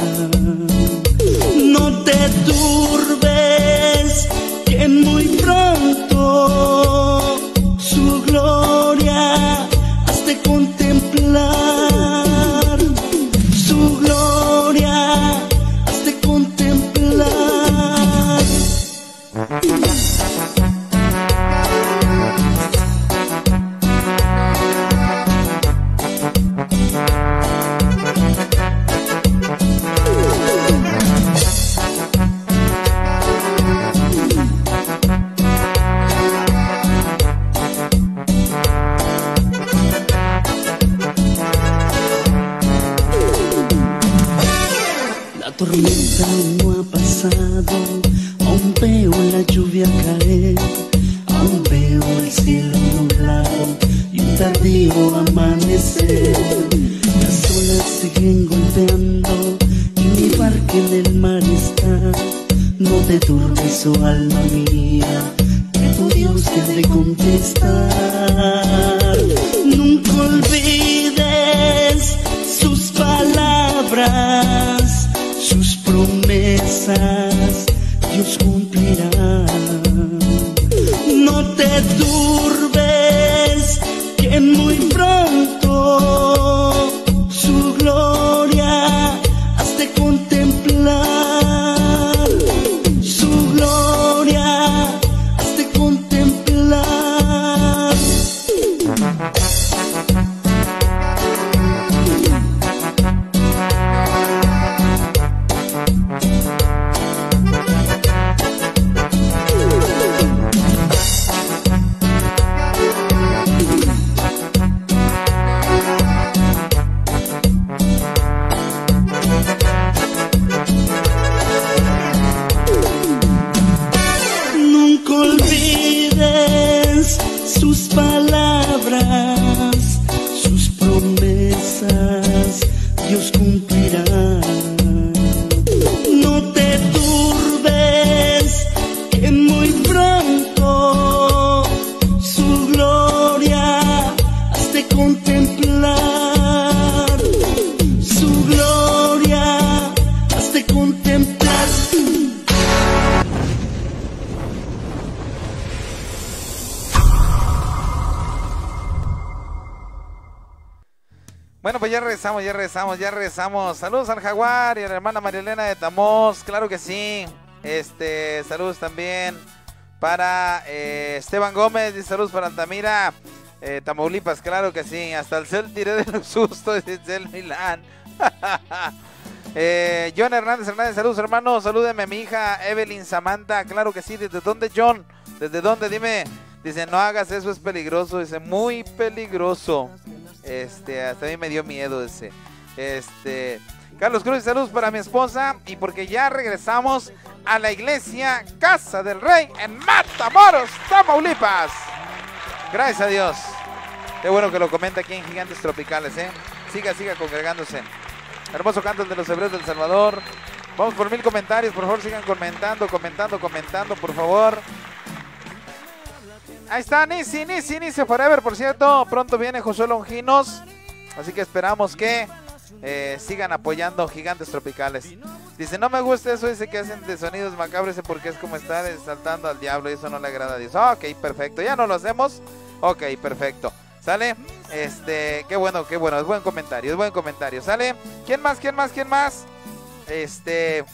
No te turbes, que muy pronto su gloria has de contemplar. Su gloria has de contemplar. La tormenta no ha pasado, aún veo la lluvia caer, aún veo el cielo nublado y un tardío amanecer. Las olas siguen golpeando y mi barca en el mar está. No te turbes, oh alma mía, que tu Dios te ha de contestar. Nunca olvides sus palabras, sus promesas, Dios cumplirá. No te turbes, que muy pronto su gloria has de contemplar. Su gloria has de contemplar. Nunca olvides sus palabras, sus promesas, Dios cumplirá. No te turbes, que muy pronto su gloria has de contemplar. Su gloria has de contemplar. Bueno, pues ya regresamos, ya regresamos, ya regresamos. Saludos al Jaguar y a la hermana Marielena de Tamoz, claro que sí. Este, saludos también para eh, Esteban Gómez, y saludos para Altamira, eh, Tamaulipas, claro que sí. Hasta el cel tiré de los sustos, dice el Milán. eh, John Hernández Hernández, saludos hermanos, salúdeme a mi hija Evelyn Samantha, claro que sí. ¿Desde dónde, John? ¿Desde dónde? Dime. Dice, no hagas eso, es peligroso. Dice, muy peligroso. Este, hasta a mí me dio miedo ese. Este, Carlos Cruz, saludos para mi esposa. Y porque ya regresamos a la iglesia Casa del Rey en Matamoros, Tamaulipas. Gracias a Dios. Qué bueno que lo comenta aquí en Gigantes Tropicales, ¿eh? Siga, siga congregándose. Hermoso canto de los hebreos del Salvador. Vamos por mil comentarios, por favor, sigan comentando, comentando, comentando, por favor. Ahí está, Nisi, Nisi, Nisi Forever, por cierto. Pronto viene Josué Longinos. Así que esperamos que eh, sigan apoyando Gigantes Tropicales. Dice, no me gusta eso, dice que hacen de sonidos macabros, porque es como estar exaltando al diablo y eso no le agrada a Dios. Ok, perfecto, ya no lo hacemos. Ok, perfecto. ¿Sale? Este, qué bueno, qué bueno, es buen comentario, es buen comentario. ¿Sale? ¿Quién más, quién más, quién más? Este,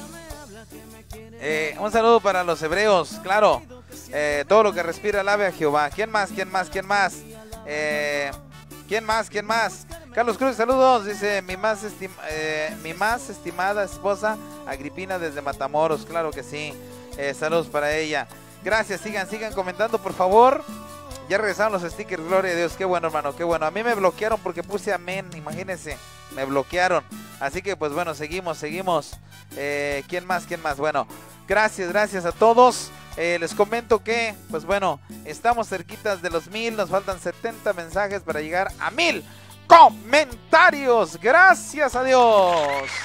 eh, un saludo para los hebreos, claro. Eh, todo lo que respira alabe a Jehová. ¿Quién más, quién más, quién más? Eh... ¿Quién más? ¿Quién más? Carlos Cruz, saludos. Dice mi más, estim eh, mi más estimada esposa Agripina desde Matamoros. Claro que sí. Eh, saludos para ella. Gracias, sigan, sigan comentando, por favor. Ya regresaron los stickers, gloria a Dios. Qué bueno, hermano, qué bueno. A mí me bloquearon porque puse amén, imagínense. Me bloquearon. Así que, pues bueno, seguimos, seguimos. Eh, ¿Quién más? ¿Quién más? Bueno, gracias, gracias a todos. Eh, les comento que, pues bueno, estamos cerquitas de los mil. Nos faltan setenta mensajes para llegar a mil comentarios. Gracias a Dios.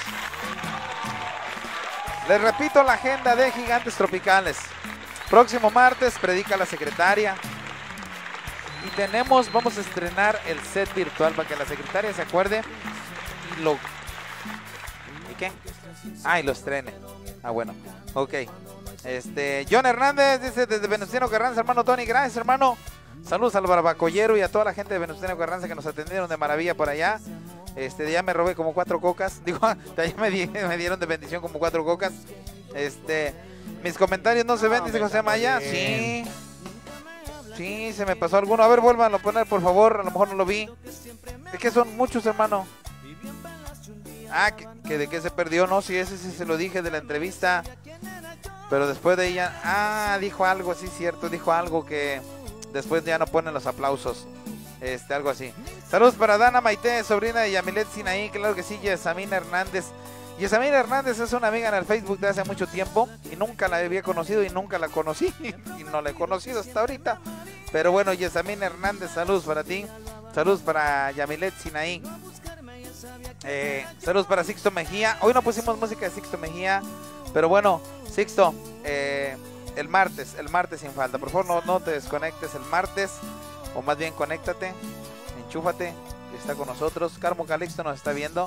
Les repito la agenda de Gigantes Tropicales. Próximo martes predica la secretaria. Y tenemos, vamos a estrenar el set virtual para que la secretaria se acuerde y lo... ¿Y qué? Ah, y lo estrene. Ah, bueno, ok. Este, John Hernández dice desde Venustiano Carranza, hermano Tony, gracias hermano. Saludos al barbacollero y a toda la gente de Venustiano Carranza que nos atendieron de maravilla por allá. Este, ya me robé como cuatro cocas. Digo, ya me, di, me dieron de bendición como cuatro cocas. Este, mis comentarios no se ven, dice José Maya. Sí. Sí, se me pasó alguno. A ver, vuélvanlo a poner, por favor. A lo mejor no lo vi. Es que son muchos, hermano. Ah, que, que de qué se perdió. No, sí, ese sí se lo dije de la entrevista. Pero después de ella, ah, dijo algo, sí, cierto, dijo algo que después ya no ponen los aplausos, este, algo así. Saludos para Dana Maite, sobrina de Yamilet Sinaí, claro que sí, Yesamina Hernández. Yesamina Hernández es una amiga en el Facebook de hace mucho tiempo y nunca la había conocido y nunca la conocí y no la he conocido hasta ahorita. Pero bueno, Yesamina Hernández, saludos para ti, saludos para Yamilet Sinaí. Eh, saludos para Sixto Mejía. Hoy no pusimos música de Sixto Mejía, pero bueno, Sixto, eh, el martes, el martes sin falta. Por favor, no, no te desconectes el martes, o más bien conéctate, enchúfate, que está con nosotros. Carmo Calixto nos está viendo.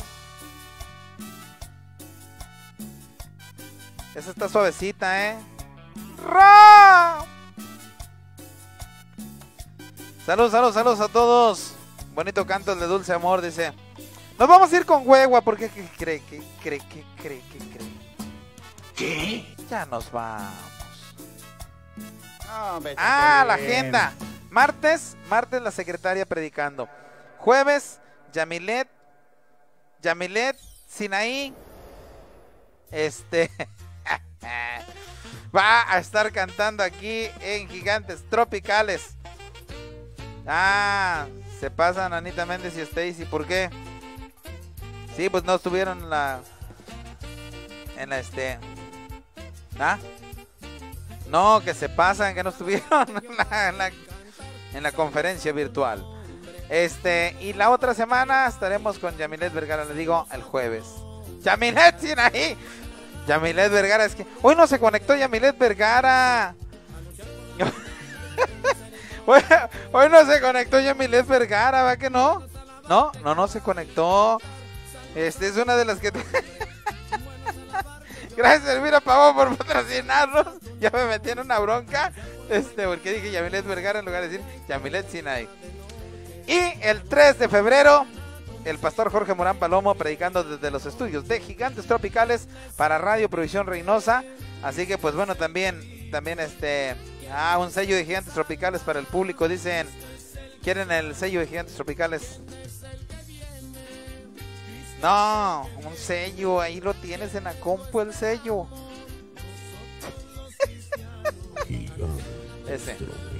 Esa está suavecita, ¿eh? ¡Ra! Saludos, saludos, saludos a todos. Bonito canto el de Dulce Amor, dice. Nos vamos a ir con Huegua, porque ¿qué cree? ¿Qué cree? ¿Qué cree? ¿Qué cree? ¿Qué? Ya nos vamos. No, ah, la agenda. Martes, martes la secretaria predicando. Jueves, Yamilet, Yamilet Sinaí, este, va a estar cantando aquí en Gigantes Tropicales. Ah, se pasan Anita Méndez y Stacy, ¿por qué? Sí, pues no estuvieron en la, en la este, ¿ah? No, que se pasan, que no estuvieron en la, en la, en la conferencia virtual. Este, y la otra semana estaremos con Yamilet Vergara, le digo, el jueves. Yamilet, ¿sí ahí? Yamilet Vergara, es que hoy no se conectó Yamilet Vergara. hoy, hoy no se conectó Yamilet Vergara, ¿va que no? No, no, no se conectó. Este es una de las que... Te... Gracias, Elvira Pavón, por patrocinarnos. Ya me metí en una bronca. Este, porque dije Yamilet Vergara en lugar de decir Yamilet Sinaí. Y el tres de febrero, el pastor Jorge Morán Palomo predicando desde los estudios de Gigantes Tropicales para Radio Provisión Reynosa. Así que, pues bueno, también, también este, ah, un sello de Gigantes Tropicales para el público. Dicen, ¿quieren el sello de Gigantes Tropicales? No, un sello, ahí lo tienes en la compu, el sello. Ese.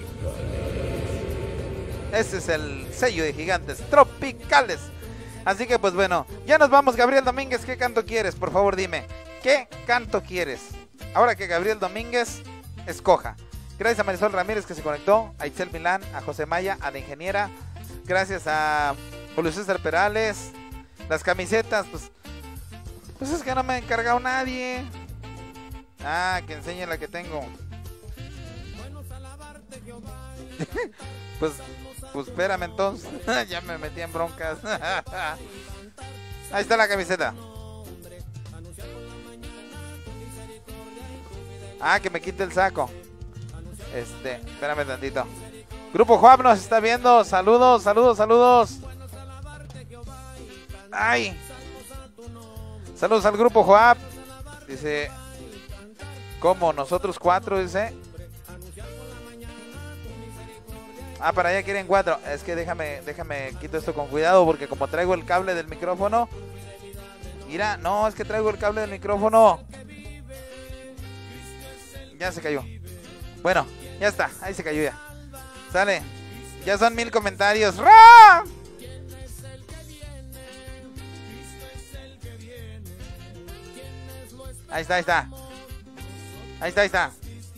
Ese es el sello de Gigantes Tropicales. Así que pues bueno, ya nos vamos. Gabriel Domínguez, ¿qué canto quieres? Por favor dime, ¿qué canto quieres? Ahora que Gabriel Domínguez escoja. Gracias a Marisol Ramírez que se conectó, a Itzel Milán, a José Maya, a la ingeniera. Gracias a Julio César Perales. Las camisetas, pues Pues es que no me ha encargado nadie. Ah, que enseñe la que tengo. Pues, pues espérame entonces. Ya me metí en broncas. Ahí está la camiseta. Ah, que me quite el saco. Este, espérame tantito. Grupo Joab nos está viendo. Saludos, saludos, saludos. Ay. Saludos al Grupo Joab. Dice, ¿cómo? Nosotros cuatro, dice. Ah, para allá quieren cuatro. Es que déjame, déjame, quito esto con cuidado porque como traigo el cable del micrófono. Mira, no, es que traigo el cable del micrófono. Ya se cayó. Bueno, ya está, ahí se cayó ya. Sale. Ya son mil comentarios. ¡Ra! Ahí está, ahí está. Ahí está, ahí está.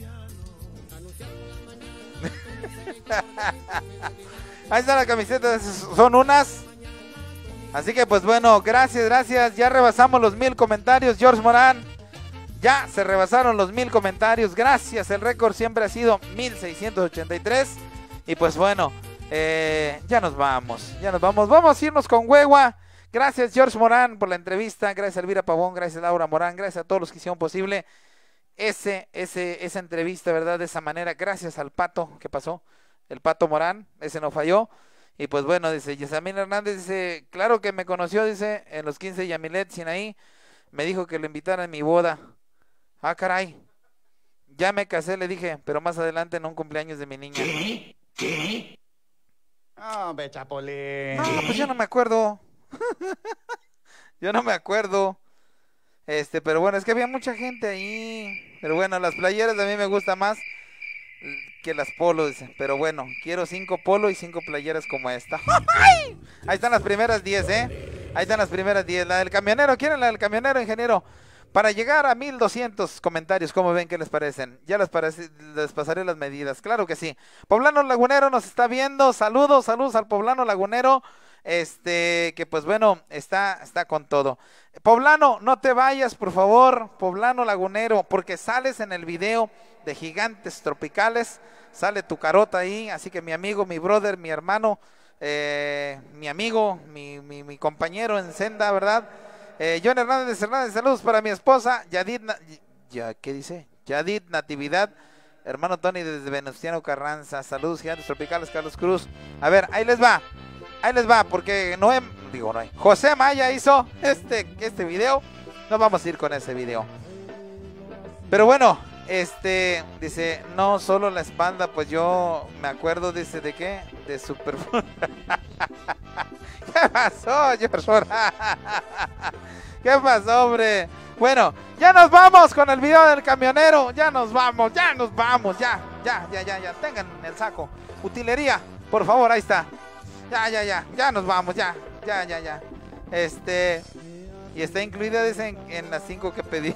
Ahí está la camiseta, son unas. Así que pues bueno, gracias, gracias. Ya rebasamos los mil comentarios, George Morán. Ya se rebasaron los mil comentarios. Gracias, el récord siempre ha sido mil seiscientos ochenta y tres. Y pues bueno, eh, ya nos vamos, ya nos vamos. Vamos a irnos con Huehua. Gracias, George Morán, por la entrevista. Gracias, Elvira Pavón. Gracias, Laura Morán. Gracias a todos los que hicieron posible ese, ese, esa entrevista, ¿verdad? De esa manera. Gracias al Pato, ¿qué pasó? El Pato Morán, ese no falló. Y pues bueno, dice Yesamín Hernández, dice, claro que me conoció, dice, en los quince de Yamilet Sinaí. Me dijo que lo invitara a mi boda. Ah, caray. Ya me casé, le dije, pero más adelante en un cumpleaños de mi niña. ¿Qué? ¿Qué? Oh, ve, Chapolín. No, pues yo no me acuerdo. Yo no me acuerdo. Este, pero bueno, es que había mucha gente ahí. Pero bueno, las playeras a mí me gusta más que las polos, dice. Pero bueno, quiero cinco polos y cinco playeras como esta. ¡Ay! Ahí están las primeras diez, ¿eh? Ahí están las primeras diez. La del camionero, ¿quieren la del camionero, ingeniero? Para llegar a mil doscientos comentarios, ¿cómo ven? ¿Qué les parecen? Ya les, parece, les pasaré las medidas, claro que sí. Poblano Lagunero nos está viendo. Saludos, saludos al Poblano Lagunero. Este, que pues bueno, está, está con todo. Poblano, no te vayas, por favor, Poblano Lagunero, porque sales en el video de Gigantes Tropicales, sale tu carota ahí, así que mi amigo, mi brother, mi hermano, eh, mi amigo, mi, mi, mi compañero en senda, ¿verdad? Eh, John Hernández Hernández, saludos para mi esposa, Yadid, ya, ¿qué dice? Yadid Natividad, hermano Tony desde Venustiano Carranza, saludos Gigantes Tropicales, Carlos Cruz. A ver, ahí les va. Ahí les va, porque Noé, digo Noé, José Maya hizo este, este video. No vamos a ir con ese video. Pero bueno, este, dice, no solo la espalda, pues yo me acuerdo, dice, ¿de qué? De Super... ¿Qué pasó, George? ¿Qué pasó, hombre? Bueno, ya nos vamos con el video del camionero. Ya nos vamos, ya nos vamos, ya, ya, ya, ya, ya. Tengan el saco. Utilería, por favor, ahí está. Ya, ya, ya, ya nos vamos, ya, ya, ya, ya. Este, y está incluida, dicen, en las cinco que pedí.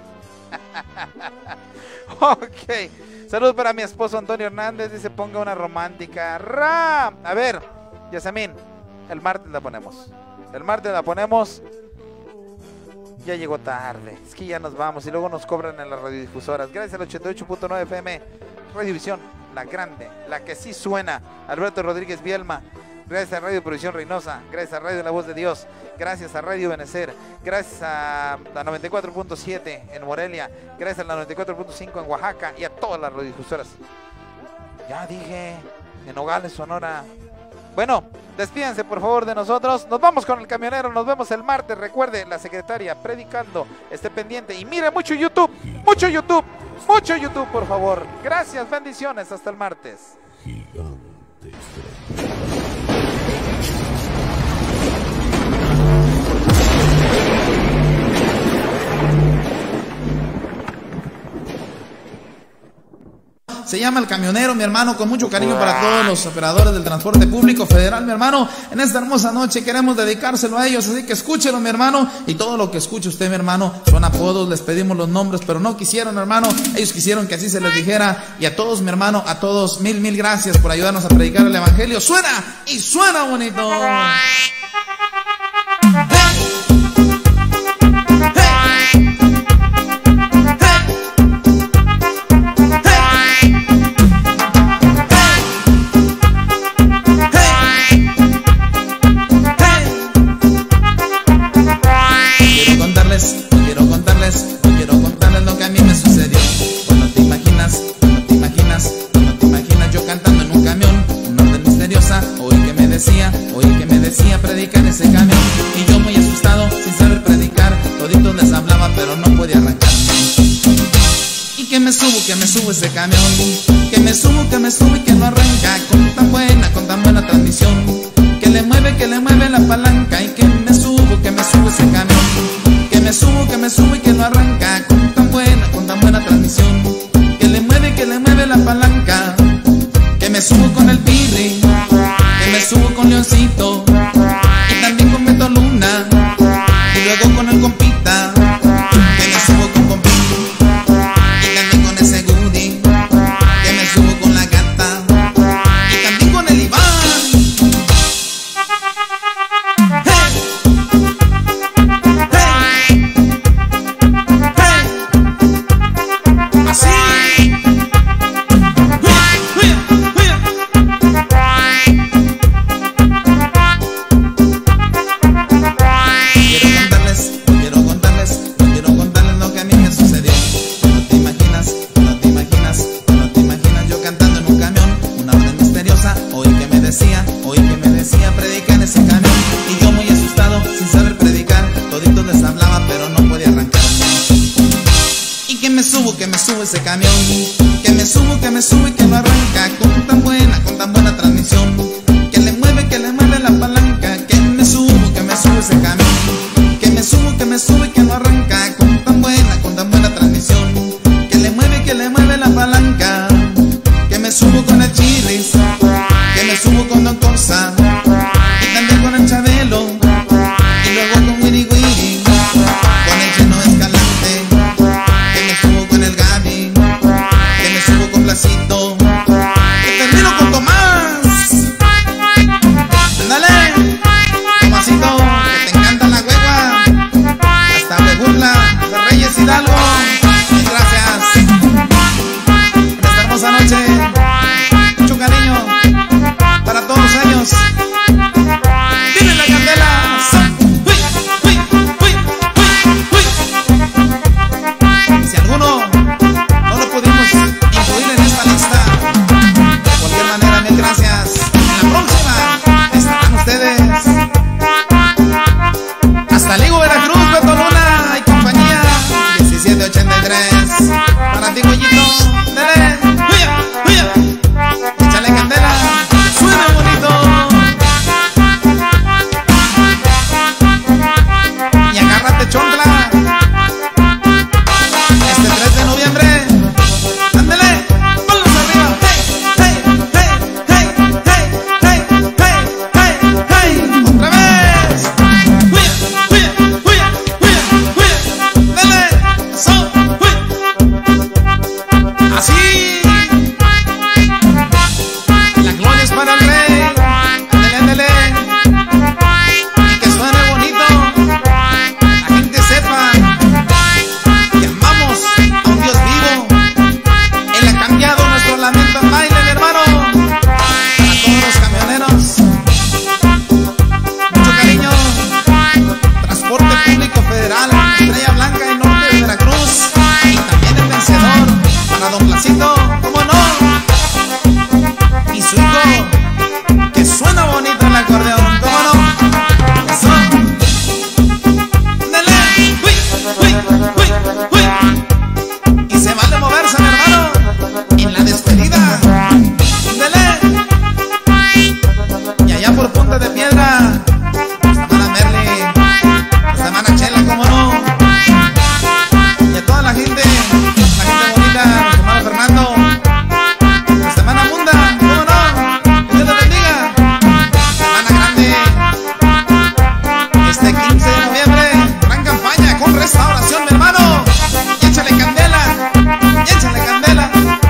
Ok, saludos para mi esposo Antonio Hernández, dice, ponga una romántica. ¡Ra! A ver, Yasamín, el martes la ponemos. El martes la ponemos. Ya llegó tarde, es que ya nos vamos y luego nos cobran en las radiodifusoras. Gracias al ochenta y ocho punto nueve F M, Radiovisión, la grande, la que sí suena. Alberto Rodríguez Bielma. Gracias a Radio Provisión Reynosa, gracias a Radio La Voz de Dios, gracias a Radio Benecer, gracias a la noventa y cuatro punto siete en Morelia, gracias a la noventa y cuatro punto cinco en Oaxaca y a todas las radiodifusoras. Ya dije, en Nogales, Sonora. Bueno, despídense por favor de nosotros, nos vamos con el camionero, nos vemos el martes. Recuerde, la secretaria predicando, esté pendiente y mire mucho YouTube, mucho YouTube, mucho YouTube por favor. Gracias, bendiciones, hasta el martes. Se llama El Camionero, mi hermano, con mucho cariño para todos los operadores del transporte público federal, mi hermano. En esta hermosa noche queremos dedicárselo a ellos, así que escúchelo, mi hermano. Y todo lo que escuche usted, mi hermano, son apodos, les pedimos los nombres, pero no quisieron, hermano. Ellos quisieron que así se les dijera. Y a todos, mi hermano, a todos, mil, mil gracias por ayudarnos a predicar el evangelio. Suena y suena bonito. ¡Hey! ¡Hey! pero no podía arrancarme. Y que me subo, que me subo ese camión, que me subo, que me subo y que no arranca, con tan buena, con tan buena transmisión, que le mueve, que le mueve la palanca. Y que me subo, que me subo ese camión, que me subo, que me subo y que no arranca, con tan buena, con tan buena transmisión, que le mueve, que le mueve la palanca. Que me subo con el Pirri, que me subo con Leoncito, y también con Beto Luna, y luego con el compita, que me subo con Compita, y también con ese Goody, que me subo con la Gata, y también con el Iván. Hey, hey, hey, así. Oí que me decía predicar en ese camión, y yo muy asustado, sin saber predicar, todito les hablaba pero no podía arrancarme. Y que me subo, que me subo ese camión, que me subo, que me subo y que no arranca, con tan buena, con tan buena transmisión, que le mueve, que le mueve la palanca. Que me subo, que me subo ese camión, que me subo, que me subo y que no arranca, con tan buena, con tan buena transmisión, que le mueve, que le mueve la palanca. Que me subo con el Chirris, que me subo con Don Corsa, y también con el Chabelo, y luego con Wiri Wiri, con el Chino Escalante, que me subo con el Gaby, que me subo con Placito, que termino con Tomás. Ándale, Tomasito, que te encanta la hueva, hasta me burla de Reyes Hidalgo. Y gracias por esta hermosa noche. Mucho cariño para todos los años. ¡Viene la candela! ¡Uy, uy, uy, uy, uy! Si alguno no lo pudimos incluir en esta lista, de cualquier manera, mil gracias. En la próxima estarán ustedes. Hasta Ligo, Veracruz, Beto Luna y compañía. diecisiete ochenta y tres. Para ti, Goyito. Dele. ¡Huya, huya! Échale candela. Suena bonito. Y agárrate, choncla. Este tres de noviembre. Ándale. Manos arriba. Hey, hey, hey, hey, hey, hey, hey, hey, hey. Otra vez. Huya, huya, huya, huya, huya. Dele. So, huya. Así. La gloria es para el Rey. Ándele, ándele. Y que suene bonito. La gente sepa que amamos a un Dios vivo. Él ha cambiado nuestro lamento en baile, mi hermano. Para todos los camioneros, mucho cariño. Transporte Público Federal, Estrella Blanca y Norte de Veracruz. Y también el vencedor para Don Placito, ¿cómo no? Y su hijo, que suena bonito el acordeón, ¿cómo no? Eso. Dale. Uy, uy, uy, uy. Y se vale moverse, mi hermano, en la despedida. Dale. Y allá por Punta de Piedra, la hermana Merly, la hermana Chela, ¿cómo no? Y a toda la gente, la gente bonita, nuestro hermano Fernando, nuestra hermana Munda, ¿cómo no? Que Dios te bendiga. La hermana grande, este quince de noviembre, gran campaña con restauración, mi hermano. Y échale candela, y échale candela.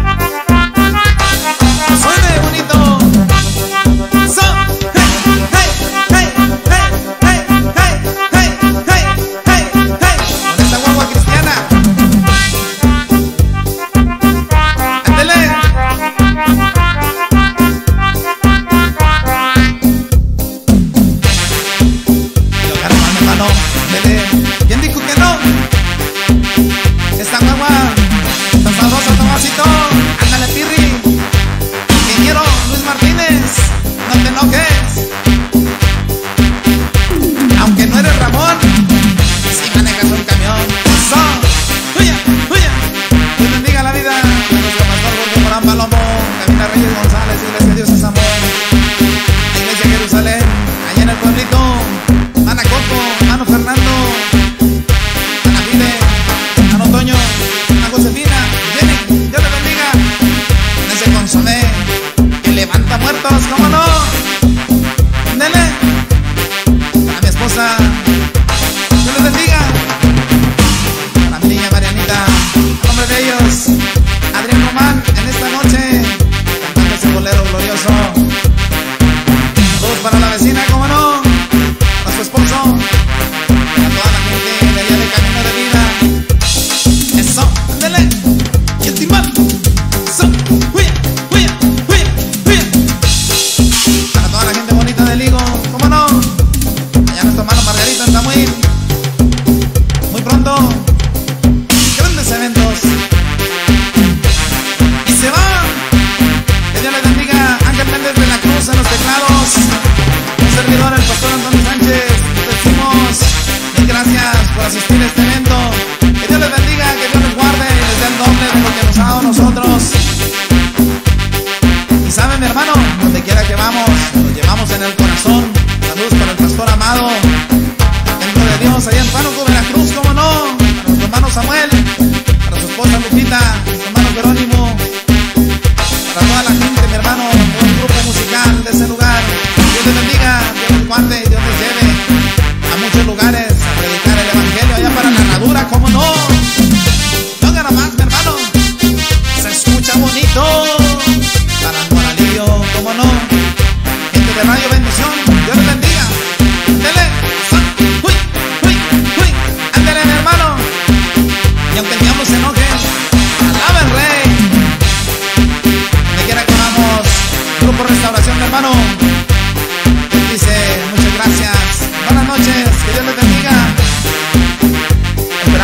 Suene bonito. So, hey, hey, hey, hey, hey, hey, hey, hey, hey, hey. Con esta guagua cristiana. Ándele. Y lo hermano, hermano. Ándele. ¿Quién dijo que no?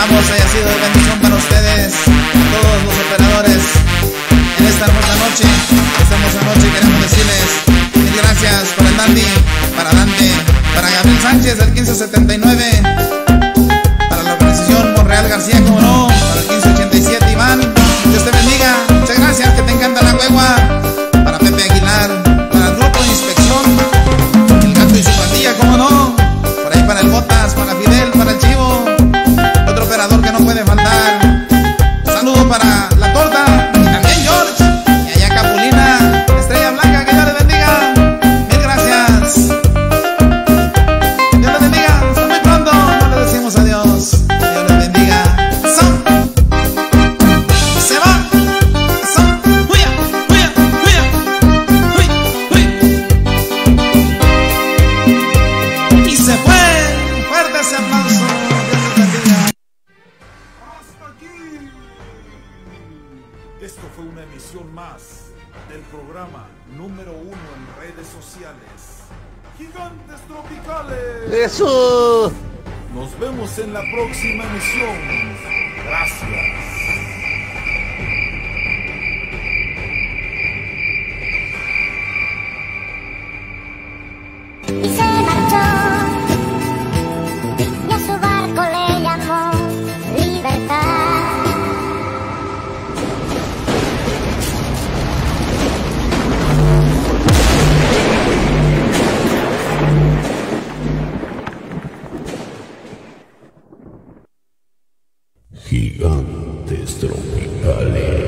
Esperamos haya sido de bendición para ustedes, todos los operadores. En esta hermosa noche, esta hermosa noche queremos decirles mil gracias por el Dandy, para Dante, para Gabriel Sánchez del quince setenta y nueve, para la organización Monreal García, como no, para el quince ochenta y siete, Iván, Dios te bendiga, muchas gracias, que te encanta la huegua, para Pepe Aguilar, para el grupo de inspección, el Gato y su pandilla, como no, por ahí para el Botas, para Fidel, para el Chivo, otro operador que no puede faltar. Un saludo para la torta y también George, y allá Capulina, Estrella Blanca, que Dios les bendiga, mil gracias. Dios les bendiga, hasta muy pronto, no le decimos adiós. Dios les bendiga. Son. Se va. Son. Huya, huya, huya. Huy, huy. Y se fue. Fuerte ese aplauso. Dios les bendiga. Hasta aquí. Esto fue una emisión más del programa número uno en redes sociales, Gigantes Tropicales. ¡Eso! Nos vemos en la próxima emisión. Gracias. Y se marchó, y a su barco le llamó Libertad. Gigantes Tropicales.